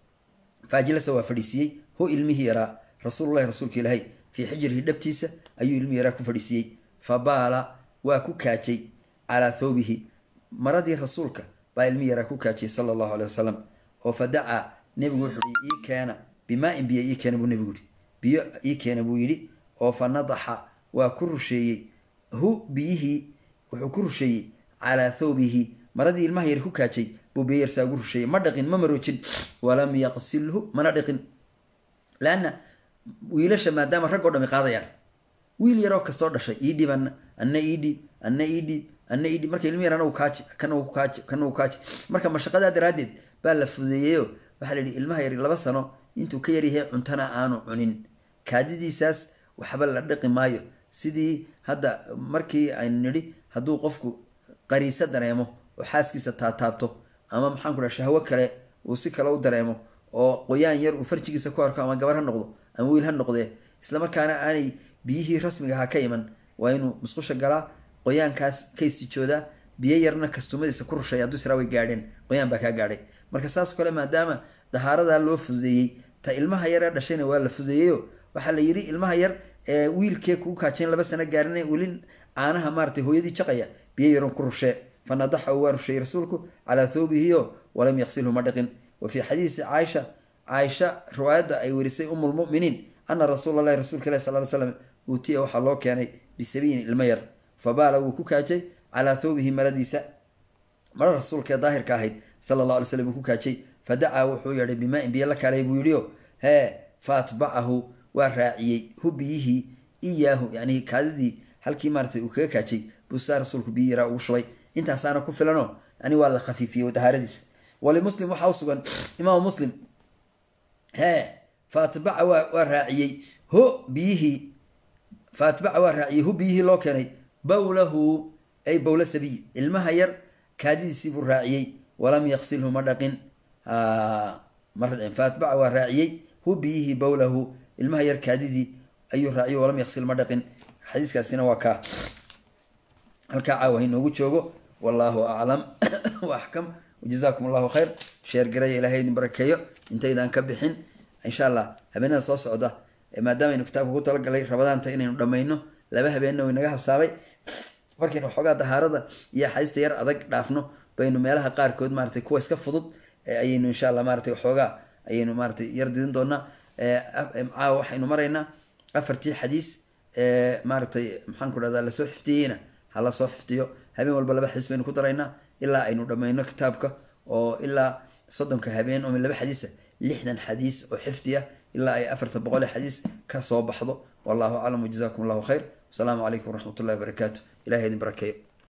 fa ajlasa waa fadhiisiiyey hu ilmihii yaraa rasuululahi rasuulka ilaahay fii xijrihi dhabtiisa ayuu ilmihii yaraa ku fadhiisiiyey fa baala waa ku kaajay calaa thawbihi maradii rasuulka baa ilmihii yaraa ku kaajiyay sala allahu aleyh wasalam oo fa dacaa nebigu wuxuu yihi ii keena bimaa-in biyo ii keena buu nebigu yihi biyo ii keena buu yidhi oo fa nadaxa waa ku rusheeyey hu biyihii wuxuu ku rusheeyey calaa thawbihi maradii ilmaha yar ku kaajay buu biyo yarsaa ugu rusheeyey ma dhaqin ma maroojin walam yaqsilhu mana dhiqin laanna wiilasha maadaama rag oo dhami qaadayaan wiil yaroo kastoo dhashay iidhib ana anna iidhib anna iidhib anna iidhib marka ilmi yar anagu kaaji kanagu kaaji kanagu kaaji marka mashaqadaa daraaddeed baa la fudeeyeyo waxaa la yidhi ilmaha yari laba sano intuu ka yaryahay cuntana aanu cunin kaadidiisaas waxba la dhiqi maayo sidii hadda markii aynu nidhi hadduu qofku qariise dareemo oo xaaskiisa taataabto ama maxaan ku dhaha shahwo kale uu si kale u dareemo oo qoyaan yar uu farjigiisa ku arko ama gabar ha noqdo ama wiil ha noqdee islamarkaana aanay biyihii rasmiga ahaa ka iman waa inuu musqusha galaa qoyaankaas ka istijoodaa biyo yarna kastumadiisa ku rushay hadduu siraa way gaadheen qoyaan baa kaa gaadhay marka saas kale maadaama dahaaradaa loo fududeeyey ta ilmaha yar ee dhashayna waa la fududeeyeyo waxaa la yidhi ilmaha yar ee wiilkee kugu kaajayn laba sano gaarina weli caanaha maaratay hooyadii jaqaya biyo yaron ku rushee fa nadaxa waa rusheeyey rasuulku calaa thawbihiyo walam yaqsilhu ma dhiqin wa fii xadiisi caaisha caaisha riwaayadda ay werisay umulmuminiin ana rasuula allahi rasuulka ilahi sal ly slam uutiya waxaa loo keenay bisabiyin ilmo yar fa baala wuu ku kaajay calaa thawbihi maradiisa mara rasuulka ee daahirka ahayd sala allah alay slam uu ku kaajay fa dacaa wuxuu yeedhay bimaa-in biyo la kaalay buu yidhio hee fa atbacahu waa raaciyey hu biyihii iyaahu yani kaadidii halkii maaratay uu kaga kaajay buu saa rasuulku biyi yaraa ugu shubay intaasaana ku filano yani waa la khafiifiyey dahaaradiisa walimuslim waxaa usugan imaamu muslim hee fa atbaca waa waa raaciyey ho biyihii fa atbaca waa raaciyey hu biyihii loo keenay bawlahu ay bawla sabiy ilmaha yar kaadidiisii buu raaciyey walam yaqsilhu ma dhaqin ma radcin fa atbaca waa raaciyey hu biyihii bawlahu ilmaha yar kaadidii ayuu raaciyey walam yaqsil ma dhaqin xadiiskaasina waa kaa halkaa caawa inoogu joogo wallaahu aclam wa axkam wajazaakum allahu khayr sheer garaya ilahay idin barakeeyo intaydaan ka bixin insha allah habeenada soo socda maadaama aynu kitaabka ku talagalay rabadaanta inaynu dhammayno laba habeenna way naga habsaamay markaynu waxoogaa dahaarada iyo axaadiista yar adag dhaafno baynu meelaha qaarkood maaratay kuwa iska fudud ayaynu insha allah maaratay waxoogaa ayaynu maaratay yar didin doonaa caawa waxaynu maraynaa afartii xadiis maaratay maxaan ku dhahdaa lasoo xifdiyeyna ha la soo xifdiyo habeen walba laba xadiis baynu ku daraynaa ilaa aynu dhammayno kitaabka oo ilaa soddonka habeen oo laba xadiisa lixdan xadiis oo xifdiya ilaa ay afartan boqol ee xadiis ka soo baxdo wallahu aclam wajazaakum allahu khayr wasalaamu calaykum waraxmat ullahi wabarakaatu ilahay idin barakeeyo